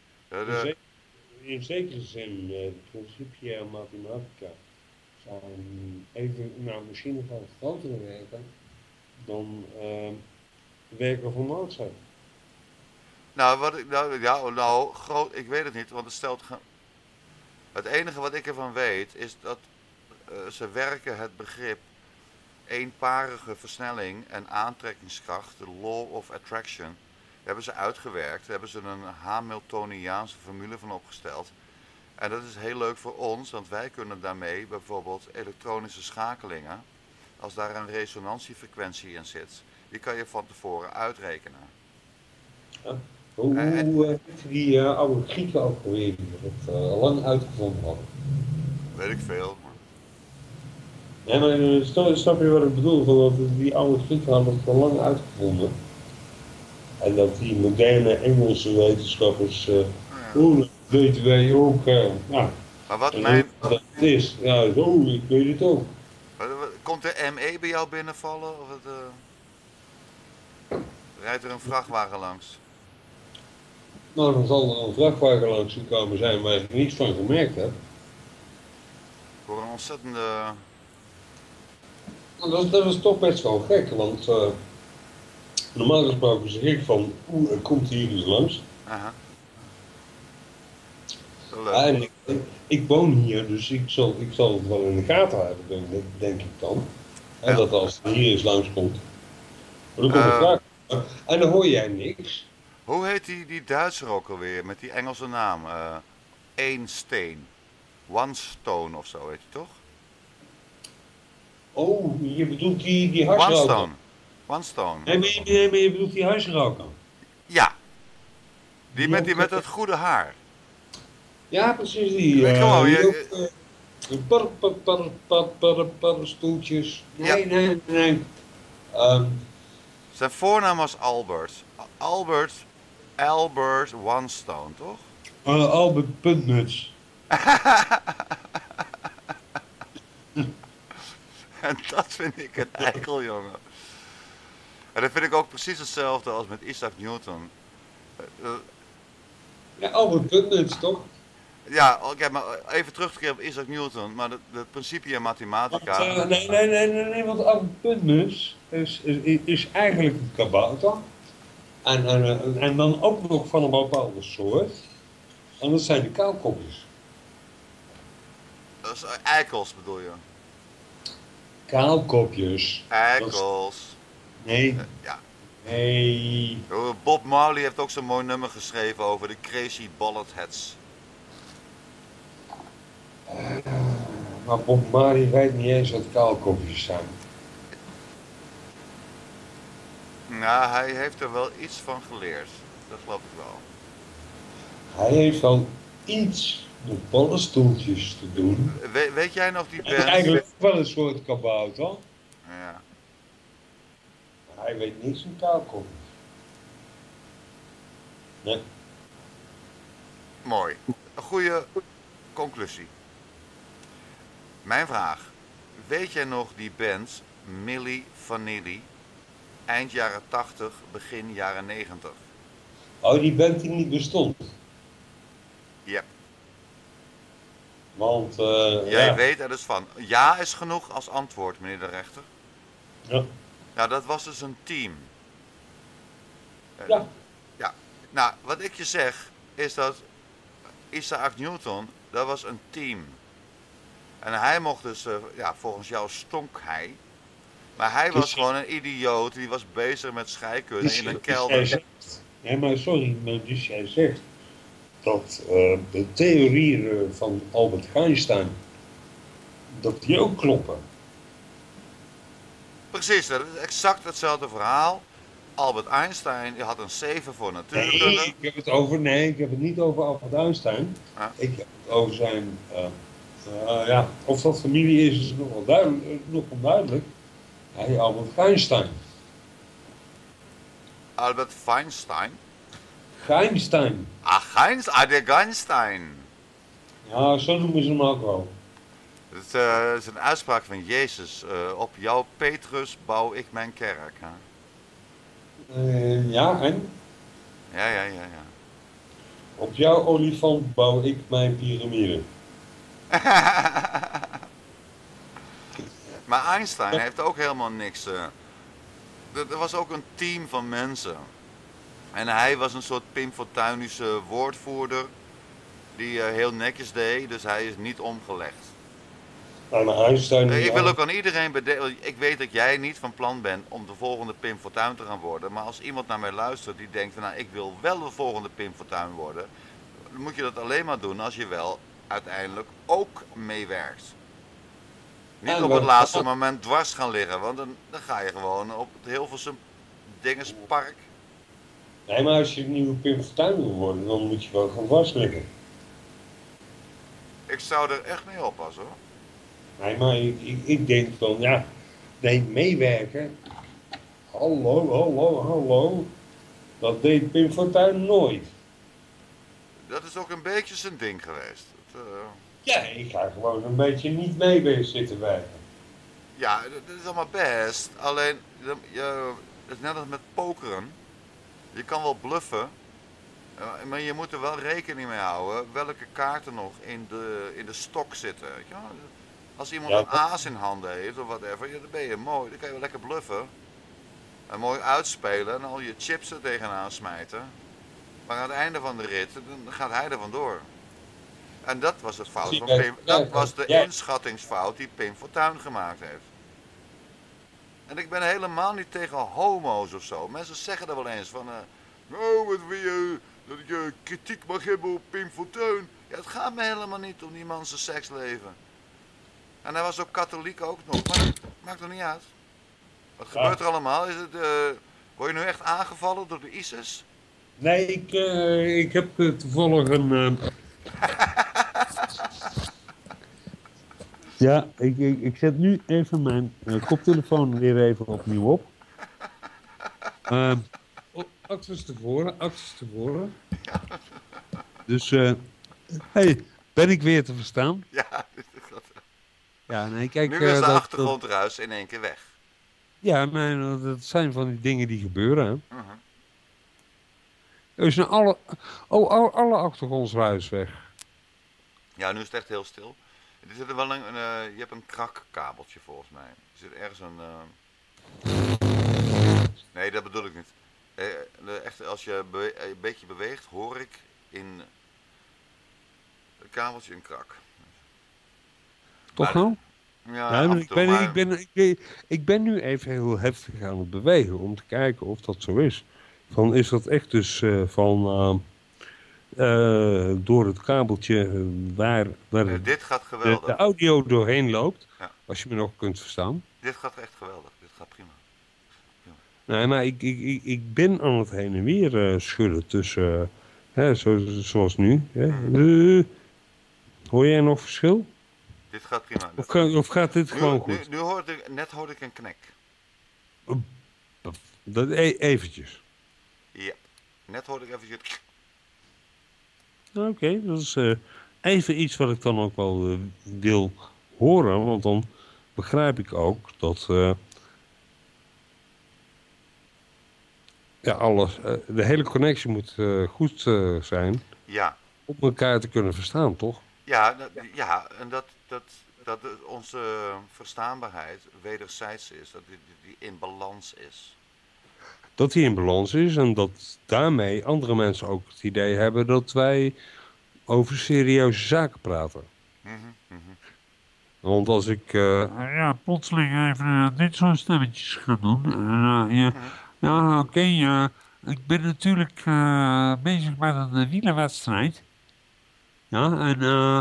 In zekere zin, Principia Mathematica zijn even, misschien van grotere werken dan werken van Mozart. Groot, ik weet het niet, want het enige wat ik ervan weet is dat ze werken het begrip eenparige versnelling en aantrekkingskracht, de law of attraction, hebben ze uitgewerkt. Daar hebben ze een Hamiltoniaanse formule van opgesteld. En dat is heel leuk voor ons, want wij kunnen daarmee bijvoorbeeld elektronische schakelingen, als daar een resonantiefrequentie in zit, die kan je van tevoren uitrekenen. Ja. Hoe heet die oude Grieken ook alweer, die dat lang uitgevonden hadden? Weet ik veel. Ja, maar snap je wat ik bedoel? Dat die oude Grieken hadden het al lang uitgevonden. En dat die moderne Engelse wetenschappers, dat weten wij ook, Maar wat En mijn... hoe dat het is, ja, zo, ik weet het ook. Komt de ME bij jou binnenvallen? Of het, rijdt er een vrachtwagen langs? Nou, dan zal er een vrachtwagen langs gekomen zijn waar ik niets van gemerkt heb. Ik hoor een ontzettende... Nou, dat is toch best wel gek, want normaal gesproken zeg ik van, er komt hier iets langs. Aha. Zo leuk. En ik woon hier, dus ik zal het wel in de gaten hebben, denk ik dan. En Ja. dat als er hier eens langskomt. Maar dan komt de vraag. En dan hoor jij niks. Hoe heet die Duitser ook alweer, met die Engelse naam? Eén steen. One stone of zo, heet hij toch? Oh, je bedoelt die One huisroker. stone. One stone. Nee, maar je bedoelt die huisroker. Ja. Die met het goede haar. Ja, precies die. Weet gewoon, Stoeltjes. Ja. Nee. Zijn voornaam was Albert. Albert One Stone, toch? Albert Puntnuts. En dat vind ik een eikel, jongen. En dat vind ik ook precies hetzelfde als met Isaac Newton. Ja, Albert Puntnuts, toch? Ja, oké, maar even terug te keren op Isaac Newton, maar het principe in mathematica... Nee, want Albert Puntnuts is eigenlijk een kabouter. En dan ook nog van een bepaalde soort. En dat zijn de kaalkopjes. Dat is eikels bedoel je? Kaalkopjes. Eikels. Nee. Ja. Nee. Bob Marley heeft ook zo'n mooi nummer geschreven over de Crazy Bald Heads. Maar Bob Marley weet niet eens wat kaalkopjes zijn. Nou, hij heeft er wel iets van geleerd. Dat geloof ik wel. Hij heeft wel iets met paddenstoeltjes te doen. Weet jij nog die Het is band? eigenlijk wel een soort kabouter. Ja. Maar hij weet niets van kaalkopjes. Nee. Mooi. Een goede conclusie. Mijn vraag. Weet jij nog die band Milli Vanilli? Eind jaren 80, begin jaren 90. Oh, die band die niet bestond. Yep. Want, Jij ja. weet er dus van. Ja is genoeg als antwoord, meneer de rechter. Ja. Nou, dat was dus een team. Ja. Ja. Nou, wat ik je zeg, is dat Isaac Newton, dat was een team. En hij mocht dus, volgens jou stonk hij. Maar hij was gewoon een idioot, die was bezig met scheikunde in een kelder. Ja, maar sorry, maar dus jij zegt dat de theorieën van Albert Einstein, dat die ook kloppen. Precies, dat is exact hetzelfde verhaal. Albert Einstein, die had een 7 voor natuurkunde. Nee, ik heb het niet over Albert Einstein. Ja. Ik heb het over zijn, of dat familie is nog wel onduidelijk. Hij Albert Einstein. Albert Feinstein. Einstein. De Einstein. Ja, zo noemen ze hem ook wel. Het is een uitspraak van Jezus. Op jouw Petrus bouw ik mijn kerk. Hè? Ja, en? Ja. Op jouw olifant bouw ik mijn piramide. Maar Einstein heeft ook helemaal niks. Er was ook een team van mensen. En hij was een soort Pim Fortuynse woordvoerder. Die heel netjes deed, dus hij is niet omgelegd. Maar Einstein... Ik wil ook aan iedereen bedenken. Ik weet dat jij niet van plan bent om de volgende Pim Fortuyn te gaan worden. Maar als iemand naar mij luistert die denkt van nou ik wil wel de volgende Pim Fortuyn worden. Dan moet je dat alleen maar doen als je wel uiteindelijk ook meewerkt. Niet op het laatste moment dwars gaan liggen. Want dan ga je gewoon op het Hilversum Dingespark. Nee, maar als je een nieuwe Pim Fortuyn wil worden, dan moet je wel gaan vastliggen. Ik zou er echt mee oppassen hoor. Nee, maar ik denk van, ja, nee, meewerken. Hallo. Dat deed Pim Fortuyn nooit. Dat is ook een beetje zijn ding geweest. Ja, ik ga gewoon een beetje niet mee weer zitten werken. Ja, dat is allemaal best. Alleen, het is net als met pokeren. Je kan wel bluffen, maar je moet er wel rekening mee houden welke kaarten nog in de stok zitten. Weet je wel? Als iemand Ja, een aas in handen heeft of whatever, ja, dan ben je mooi. Dan kan je wel lekker bluffen. En mooi uitspelen en al je chips er tegenaan smijten. Maar aan het einde van de rit, dan gaat hij er vandoor. En dat was het fout van Pim. Dat was de inschattingsfout die Pim Fortuyn gemaakt heeft. En ik ben helemaal niet tegen homo's of zo. Mensen zeggen er wel eens van... nou, wat wil je... dat ik kritiek mag hebben op Pim Fortuyn. Ja, het gaat me helemaal niet om die man zijn seksleven. En hij was ook katholiek ook nog. Maar dat maakt er niet uit. Wat gebeurt er allemaal? Word je nu echt aangevallen door de ISIS? Nee, ik heb toevallig een... Ja, ik zet nu even mijn koptelefoon weer even opnieuw op. Actes tevoren. Dus, hey, ben ik weer te verstaan? Ja, Ja, nee, kijk... nu is de achtergrondruis in één keer weg. Ja, nee, dat zijn van die dingen die gebeuren, hè. Dus nou alle achtergrondsruis weg. Ja, nu is het echt heel stil. Er zit er wel je hebt een krakkabeltje volgens mij. Er zit ergens een... Nee, dat bedoel ik niet. Echt, als je een beetje beweegt, hoor ik in het kabeltje een krak. Toch nou? Ja, Ja, af en toe, ik ben nu even heel heftig aan het bewegen om te kijken of dat zo is. Is dat echt dus door het kabeltje waar dit gaat geweldig. de audio doorheen loopt, ja. Als je me nog kunt verstaan. Dit gaat echt geweldig, dit gaat prima. Nee, maar ik ben aan het heen en weer schudden tussen, zoals nu. Hoor jij nog verschil? Dit gaat prima. Of gaat dit gewoon goed? Net hoorde ik een knek. Dat eventjes. Ja, net hoorde ik eventjes... Oké, dat is even iets wat ik dan ook wel wil horen. Want dan begrijp ik ook dat alles, de hele connectie moet goed zijn. Ja. Om elkaar te kunnen verstaan, toch? Ja, en dat onze verstaanbaarheid wederzijds is. Dat die in balans is. Dat die in balans is en dat daarmee andere mensen ook het idee hebben dat wij over serieuze zaken praten. Want als ik plotseling even dit soort stemmetjes ga doen. Ik ben natuurlijk bezig met een wielerwedstrijd. Ja, en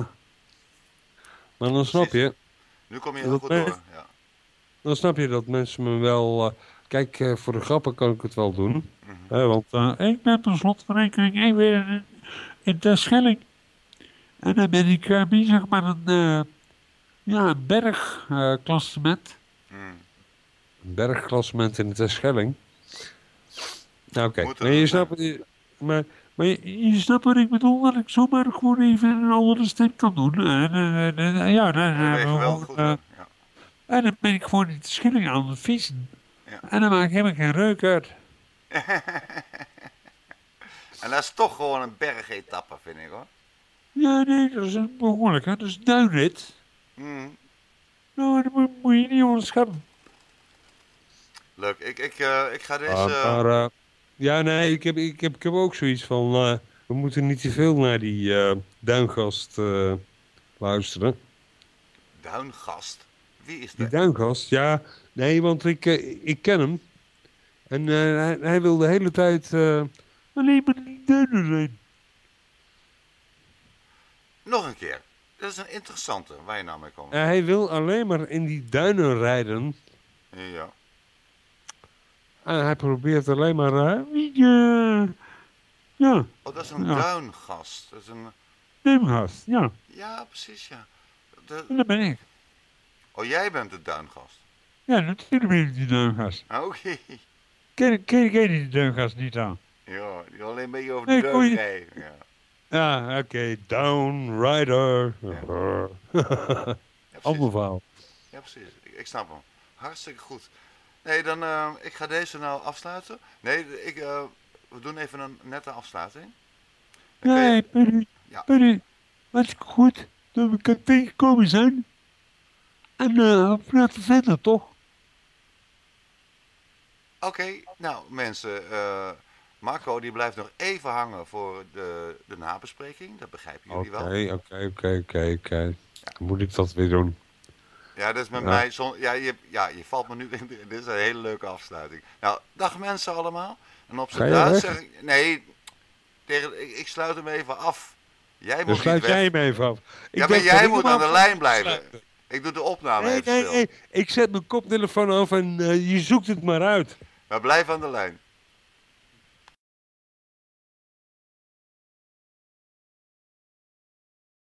maar dan snap je... Nu kom je heel goed door, ja. Dan snap je dat mensen me wel... Kijk, voor de grappen kan ik het wel doen. Want ik ben per slot van rekening even in Terschelling. En dan ben ik bezig met een bergklassement. Een bergklassement in de Terschelling. Nou, oké. Maar je snapt... Maar je snapt wat ik bedoel, dat ik zomaar gewoon even een andere stem kan doen. En dan ben ik gewoon in de Terschelling aan het vissen. Ja. En dan maak ik helemaal geen reuk uit. En dat is toch gewoon een bergetappe, vind ik, hoor. Ja, nee, dat is behoorlijk, hè. Dat is duinrit. Nou, dat moet je niet onderschatten. Leuk, ik ga deze... ja, nee, ik heb ook zoiets van... we moeten niet te veel naar die duingast luisteren. Duingast? Wie is dat? Die duingast, ja. Nee, want ik ken hem. En hij wil de hele tijd alleen maar in die duinen zijn. Nog een keer. Dat is een interessante waar je nou mee komt. Hij wil alleen maar in die duinen rijden. Ja. En hij probeert alleen maar... ja. Oh, dat is een duingast. Dat is een... Duingast, ja. Ja, precies, ja. Dat ben ik. Oh, jij bent de duingast? Ja, natuurlijk ben ik die duingast. Oké. Ken je die duingast niet aan? Ja, die alleen een beetje over de duin rijden. Ja. Ja, oké. Down, Rider. Ja, precies. Ander verhaal. Ja, precies. Ik snap hem. Hartstikke goed. Nee, dan, ik ga deze nou afsluiten. Nee, we doen even een nette afsluiting. Dan kun je- Nee, Perry. Ja. Perry. Hartstikke goed dat we elkaar tegengekomen zijn. En we praten verder, toch? Oké, nou mensen, Marco die blijft nog even hangen voor de nabespreking. Dat begrijpen jullie wel. Oké. Moet ik dat weer doen? Ja, dat is met Ja. mij. Je valt me nu in. Dit is een hele leuke afsluiting. Nou, dag mensen allemaal. En op Ga zijn je Duits weg? zeg ik. Nee, ik sluit hem even af. Jij Dan moet sluit niet weg. jij hem even af. Ja, maar denk jij dat ik moet hem aan de af- lijn blijven. sluiten. Ik doe de opname Nee, even stil. nee. Ik zet mijn koptelefoon af en je zoekt het maar uit. Maar blijf aan de lijn.